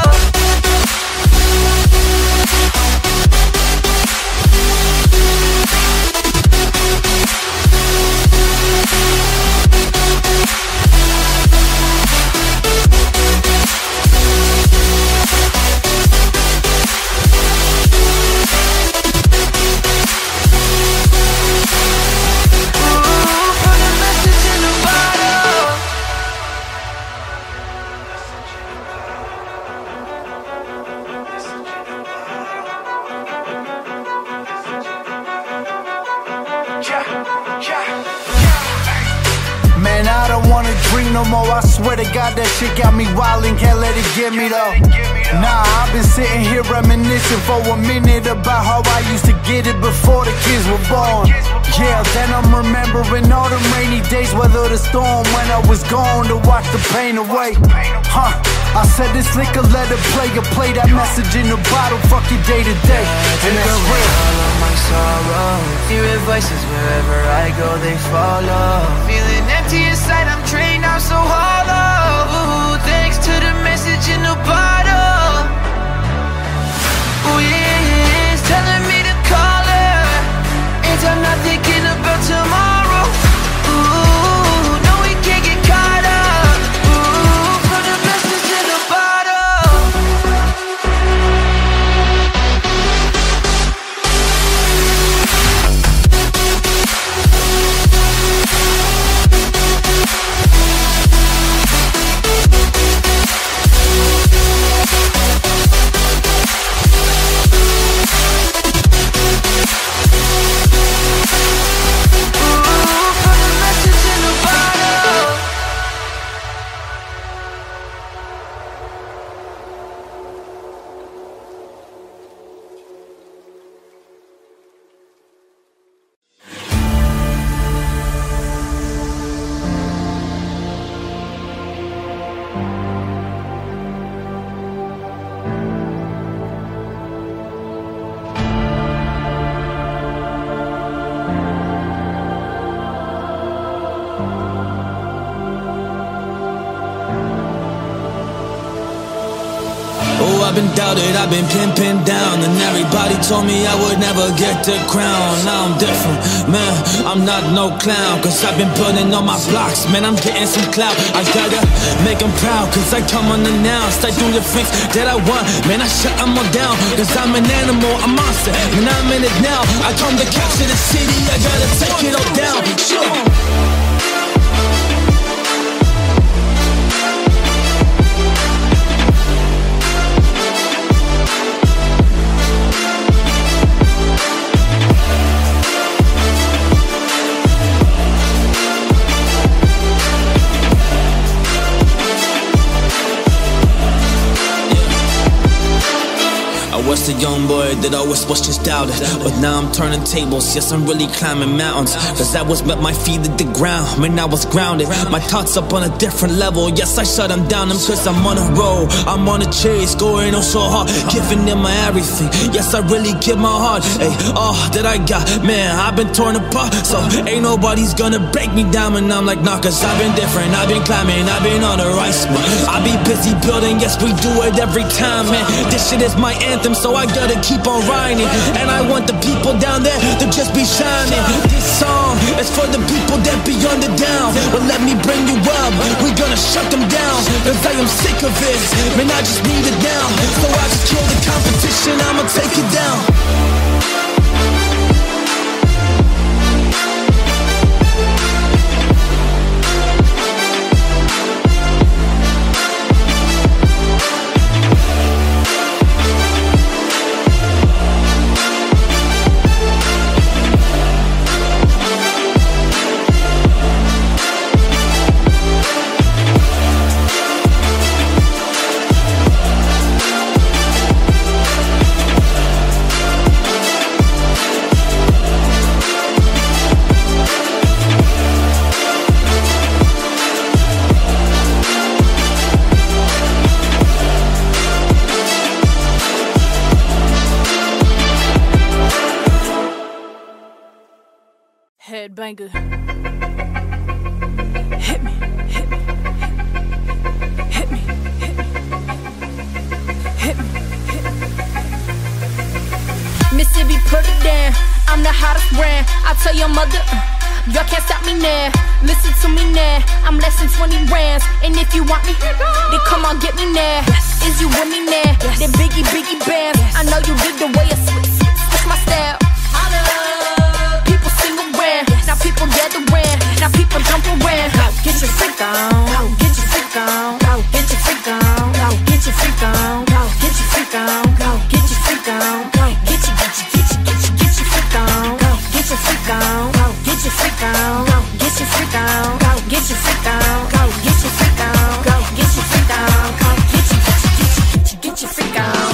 Man, I don't wanna dream no more, I swear to God that shit got me wildin', can't let it get me though. Nah, I've been sitting here reminiscing for a minute about how I used to get it before the kids were born. Yeah, then I'm remembering all the rainy days, weather the storm, when I was gone to watch the pain away. Huh, I said this liquor let it play, or play that message in the bottle, fuck your day to day, and that's real. All of my sorrows, hear voices wherever I go, they follow. Feeling empty inside, I'm drained, I'm so hollow. Ooh, thanks to the message in the bottle. Ooh, yeah, it's telling me to call her, and I'm not thinking about tomorrow. Ooh, no, we can't get caught up. Ooh, put a message in the bottle. I've been doubted, I've been pinned down, and everybody told me I would never get the crown. Now I'm different, man, I'm not no clown, cause I've been putting on my blocks, man, I'm getting some clout. I gotta make them proud, cause I come unannounced. I do the things that I want, man, I shut them all down, cause I'm an animal, a monster, and I'm in it now. I come to capture the city, I gotta take it all down. Sure. I was the young boy that always was just doubted, but now I'm turning tables, yes I'm really climbing mountains, cause I was met my feet at the ground, man I was grounded, my thoughts up on a different level, yes I shut them down, them cause I'm on a roll, I'm on a chase, going on so hard, giving them my everything, yes I really give my heart, hey, all that I got, man I've been torn apart, so ain't nobody's gonna break me down, and I'm like nah, cause I've been different, I've been climbing, I've been on the rise, man, I be busy building, yes we do it every time, man, this shit is my anthem, so I gotta keep on riding, and I want the people down there to just be shining. This song is for the people that be on the down. Well, let me bring you up, we gonna shut them down, cause I am sick of it, man I just need it now. So I just kill the competition, I'ma take it down. headbanger. Hit me, hit me, hit me, hit me, hit me, hit me. Mississippi, put it down. I'm the hottest brand. I tell your mother, uh, y'all can't stop me now. Listen to me now. I'm less than twenty rands, and if you want me, then come on get me now. Is you with me now? The biggie, biggie bands. I know you dig the way I switch, switch my style. People sing around, now people gather around, now people jump around. Get your freak on, get your freak on, get your freak on, get your freak on, get your freak on, get your freak on, get your get your get your get your get your freak on, get your freak on, get your freak on, get your freak on, get your freak on, get your freak on, get your freak on, get your get your get your get your freak on.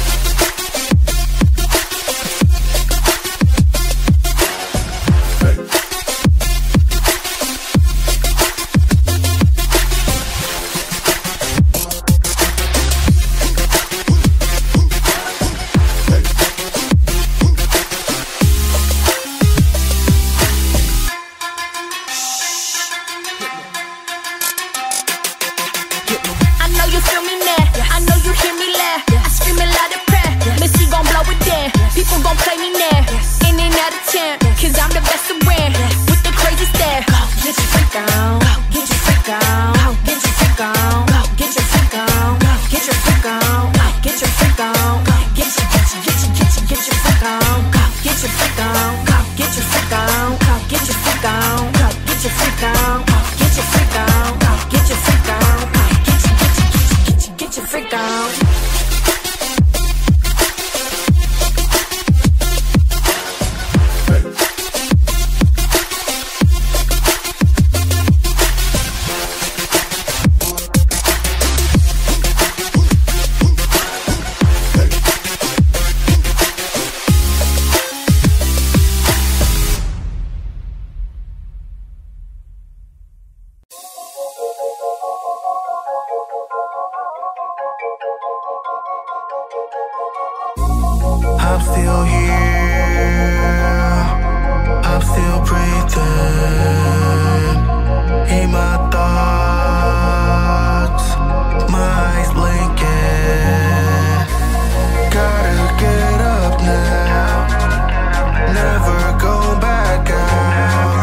I'm still here, I'm still breathing. In my thoughts, my eyes blinking. Gotta get up now, never go back out.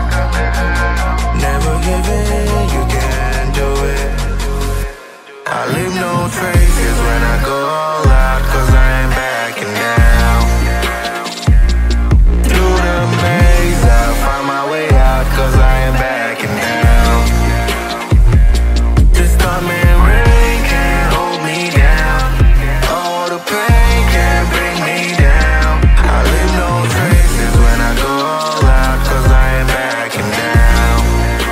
Never give in, you can do it. I leave no traces when I go all out, cause I ain't backing down. Through the maze, I'll find my way out, cause I ain't backing down. This storm and rain can't hold me down. All the pain can't bring me down. I leave no traces when I go all out, cause I ain't backing down.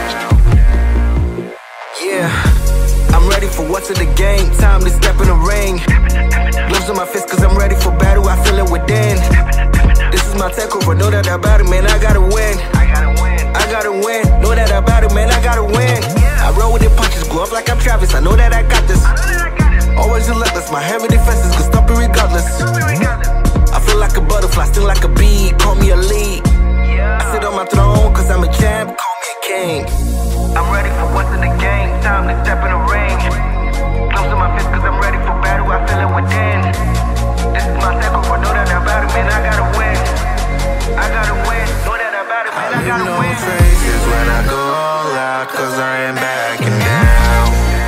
Yeah, I'm ready for what's in the game. Time to step in the ring. Gloves on my fist cause I'm ready for battle, I feel it within. This is my takeover, know that about it, man, I gotta win. I gotta win, know that about it, man, I gotta win. I roll with the punches, go up like I'm Travis, I know that I got this. Always relentless, my heavy defenses can stop it regardless. I feel like a butterfly, sting like a bee, call me a lead. I sit on my throne cause I'm a champ, call me a king. I'm ready for what's in the game, time to step in the ring. Gloves on my fist cause I'm ready for battle, I feel it within. This is my takeover, know that about it, man, I gotta win. I gotta win, know that about it, man, I, I gotta no win. Traces when I go all out, cause I ain't backing down.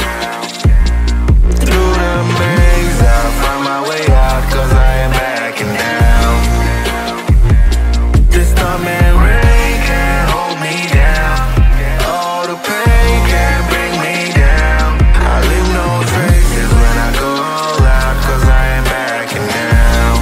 Through the maze, I'll find my way out, cause I ain't backing down. This storm and rain can't hold me down. All the pain can't bring me down. I leave no traces when I go all out, cause I ain't backing down.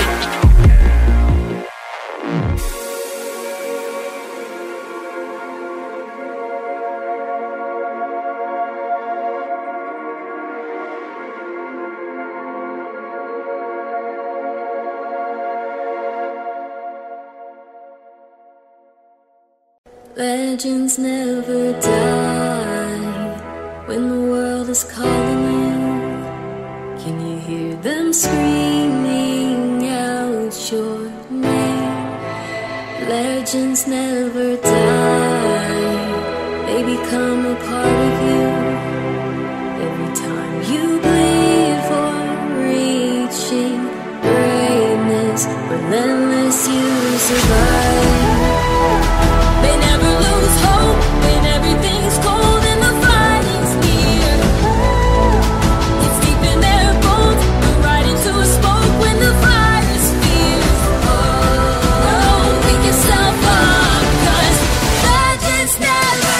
Legends never die when the world is calling you. Can you hear them screaming out your name? Legends never die. They become a part of you. Every time you bleed for reaching greatness, relentless you survive. They never lose hope when everything's cold and the fighting's near. It's deep in their bones, but right into a smoke when the fire's fierce. Oh, pick yourself up, 'cause legends never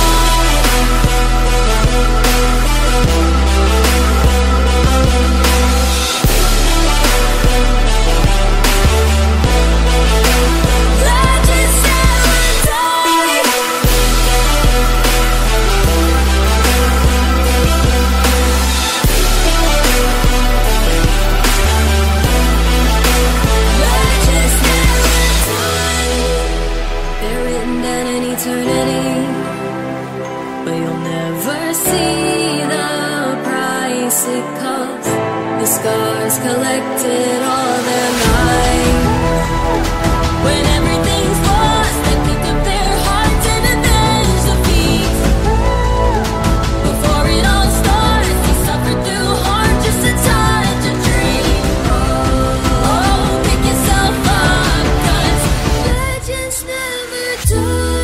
eternity, but you'll never see the price it costs. The scars collected all their lives. When everything's lost, they pick up their hearts and avenge the peace. Before it all starts, they suffer through hard just to touch a dream. Oh, pick yourself up, 'cause legends never die.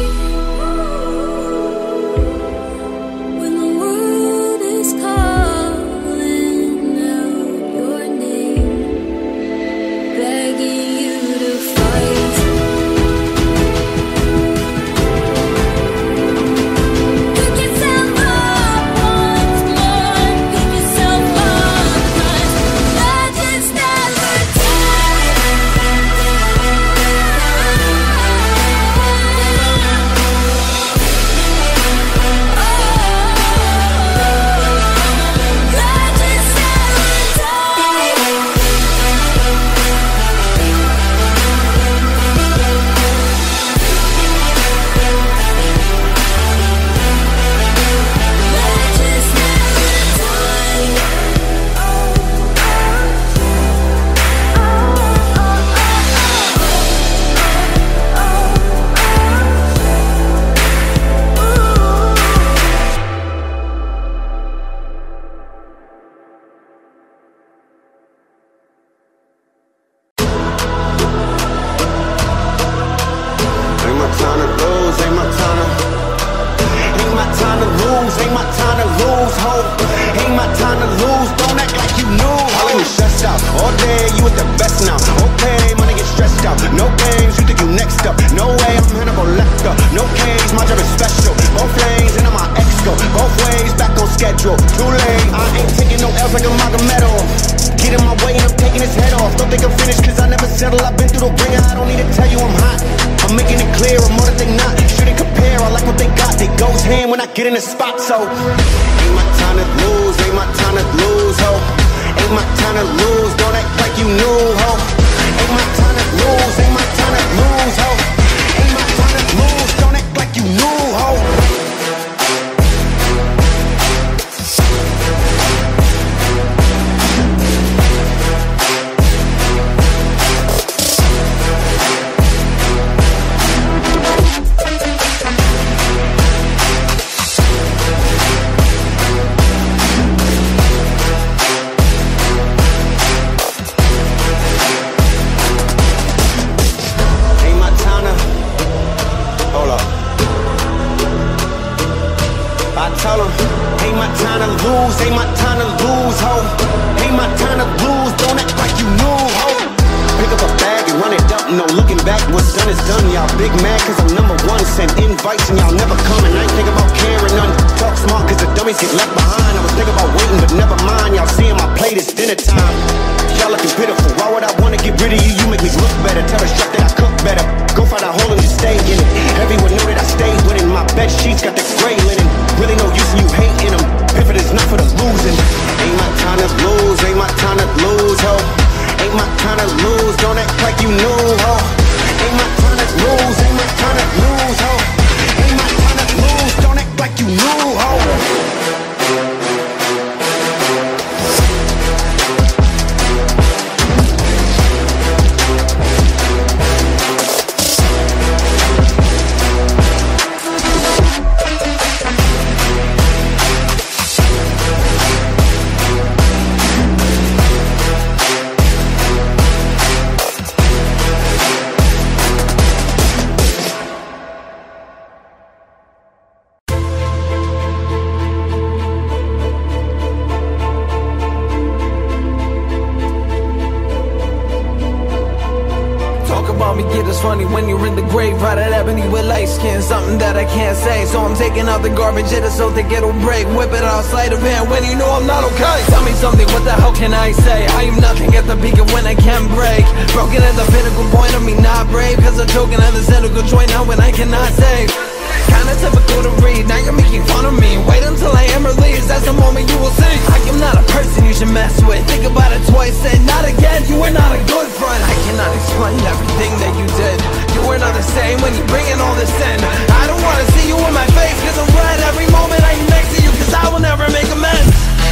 Get in the spot, so ain't my time to lose, ain't my time to lose, ho. Ain't my time to lose, don't act like you knew, ho. Ain't my time to lose, ain't my time to lose, ho. Ain't my time to lose, don't act like you knew, ho. Ain't my time to lose, ho. Ain't my time to lose, don't act like you knew, ho. Pick up a bag and run it up, no looking back, what's done is done. Y'all big mad cause I'm number one, send invites and y'all never coming. I ain't think about caring none, talk smart cause the dummies get left behind. I was thinking about waiting but never mind, y'all seeing my plate, it's dinner time. Y'all looking pitiful, why would I wanna get rid of you? You make me look better, tell the chef that I cook better. Go find a hole and just stay in it. Everyone know that I stay winning, my bed sheets got the gray linen. Really no use in you hating them, pivot is not for the losing. Ain't my time to lose, ain't my time to lose, ho. Ain't my time to lose, don't act like you knew, ho. Ain't my time to lose, ain't my time to lose, ho. Ain't my time to lose, don't act like you knew, ho. Mommy, get us funny when you're in the grave. Right at ebony with light skin, something that I can't say. So I'm taking out the garbage, it is so thick it'll break. Whip it out, sleight of hand when you know I'm not okay. Tell me something, what the hell can I say? I am nothing at the peak of when I can break. Broken at the pinnacle point of me not brave. Cause I'm choking at the cynical joint now when I cannot save. Kinda typical to read, now you're making fun of me. Wait until I am released, that's the moment you will see. I am not a person you should mess with. Think about it twice, say not again. You are not a good friend. I cannot explain everything that you did. You are not the same when you bring in all this in. I don't wanna see you in my face, cause I'm red every moment I am next to you. Cause I will never make amends.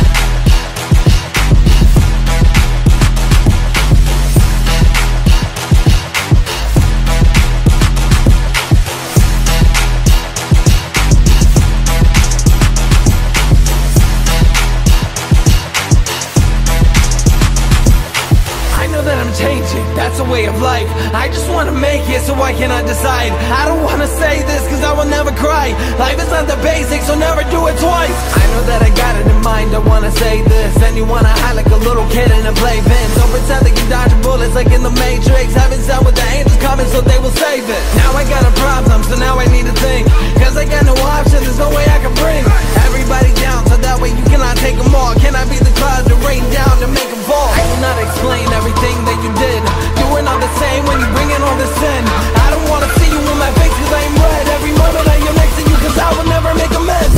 Changing, that's a way of life. I just wanna make it, so I cannot decide. I don't wanna say this, cause I will never cry. Life is not the basics, so never do it twice. I know that I got it in mind, I wanna say this. And you wanna hide like a little kid in a playpen. So pretend like you dodging bullets like in the Matrix. Haven't said with the angels coming, so they will save it. Now I got a problem, so now I need to think. Cause I got no option, there's no way I can bring everybody down, so that way you cannot take them all. Can I be the cloud to rain down to make them fall? I cannot explain everything that you did. You are not the same when you bring in all this sin. I don't wanna see you in my face cause I am red every moment I am next to you. Cause I will never make amends.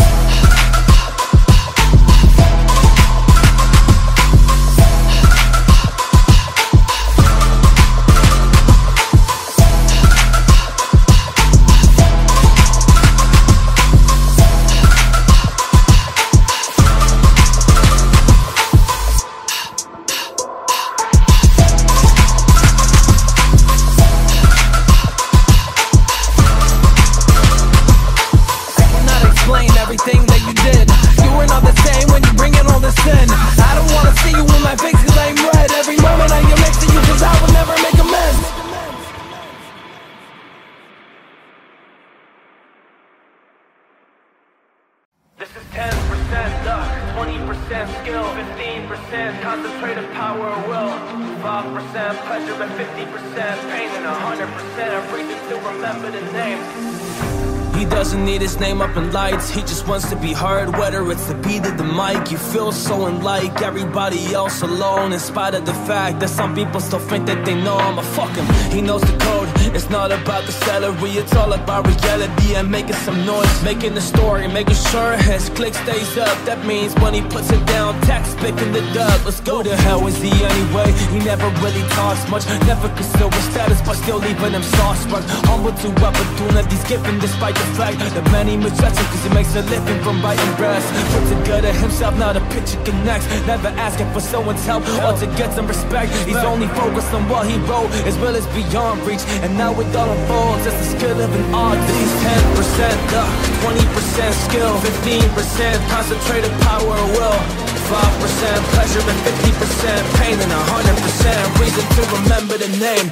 Name up in lights, he just wants to be heard. Whether it's the beat of the mic, you feel so unlike everybody else alone. In spite of the fact that some people still think that they know him, I fuck him. He knows the code, it's not about the salary, it's all about reality and making some noise, making the story, making sure his click stays up. That means when he puts it down, text picking the dub. Let's go. Who the hell is he anyway? He never really talks much, never concealed with status, but still leaving him sauce-struck. Humble to opportunities given despite the fact that many reject him cause he makes a living from writing breasts. Put together himself, now the picture connects. Never asking for someone's help or to get some respect. He's only focused on what he wrote, his will is beyond reach. And now it all unfolds as the skill of an artist. He's ten percent luck, twenty percent skill, fifteen percent concentrated power of will, five percent pleasure and fifty percent pain, and one hundred percent reason to remember the name.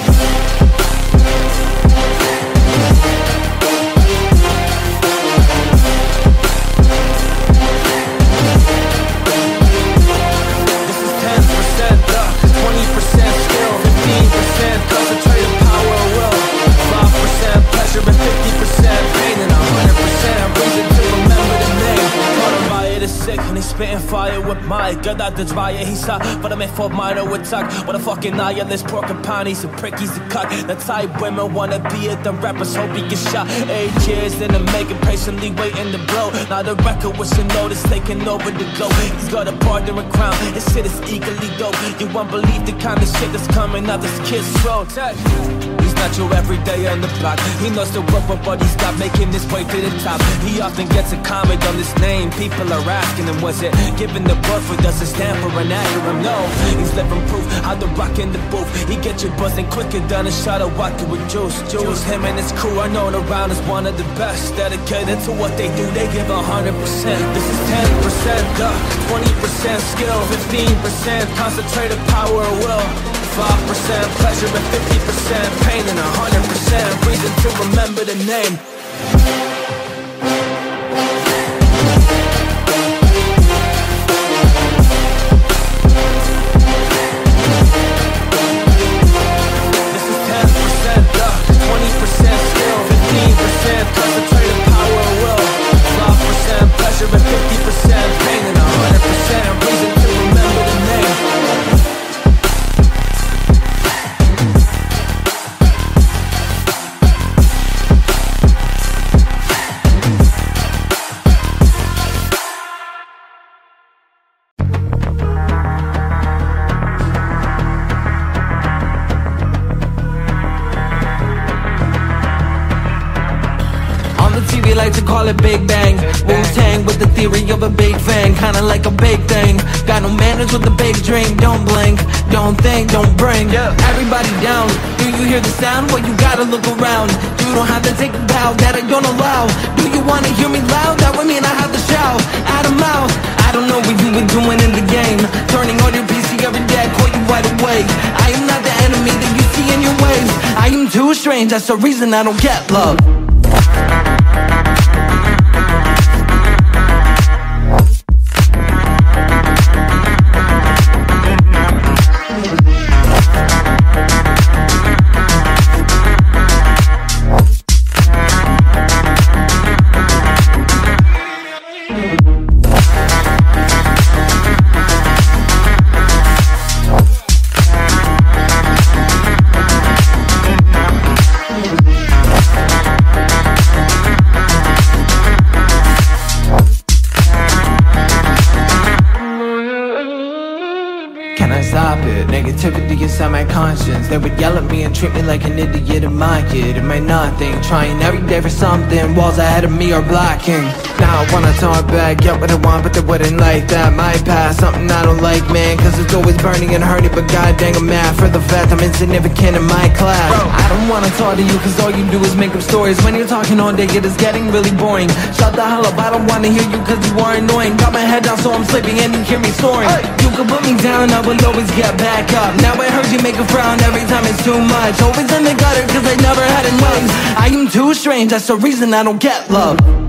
twenty percent skill, fifteen percent concentrated power of will, five percent pleasure and fifty percent pain, and one hundred percent reason to remember the name. Caught him by it is sick and he's spitting fire with Mike. Got out the dryer, he's hot, but I'm in for minor attack. What a fucking nihilist, porcupine, he's a prick, he's a cuck. The type women wanna be it, the rappers hope he gets shot. Eight years in the making, patiently waiting to blow. Now the record with your notice taking over the globe. He's got a partner in crown, his shit is equally dope. You won't believe the kind of shit that's coming out this kid's throat. He's not your everyday on the block. He knows the work, but he's got making his way to the top. He often gets a comment on his name. People are asking him, was it given the birth or does it stand for an acronym? No, he's living proof how to rock in the booth. He get you buzzing quicker than a shot of vodka with juice. Juice, him and his crew are known around as one of the best. Dedicated to what they do, they give a hundred percent. This is ten percent luck, twenty percent skill, fifteen percent concentrated power of will, five percent pleasure and fifty percent pain, and one hundred percent reason to remember the name. This is ten percent like to call it Big Bang. Wu-Tang with the theory of a big fang, kinda like a big thing. Got no manners with a big dream. Don't blink, don't think, don't bring everybody down. Do you hear the sound? Well, you gotta look around. You don't have to take a bow, that I don't allow. Do you wanna hear me loud? That would mean I have to shout out of mouth. I don't know what you were doing in the game, turning on your P C every day, I call you right away. I am not the enemy that you see in your ways. I am too strange, that's the reason I don't get love. Can I stop it? Negativity inside my conscience. They would yell at me and treat me like an idiot and mock it. Am I nothing? Trying every day for something. Walls ahead of me are blocking. Now I wanna talk back, get what I want, but they wouldn't like that. My past, something I don't like, man, cause it's always burning and hurting. But god dang, I'm mad for the fact I'm insignificant in my class. I don't wanna talk to you cause all you do is make up stories. When you're talking all day, it is getting really boring. Shut the hell up, I don't wanna hear you cause you are annoying. Got my head down so I'm sleeping and you hear me snoring. You can put me down, I will always get back up. Now I heard you make a frown every time it's too much. Always in the gutter cause I never had enough. I am too strange, that's the reason I don't get love.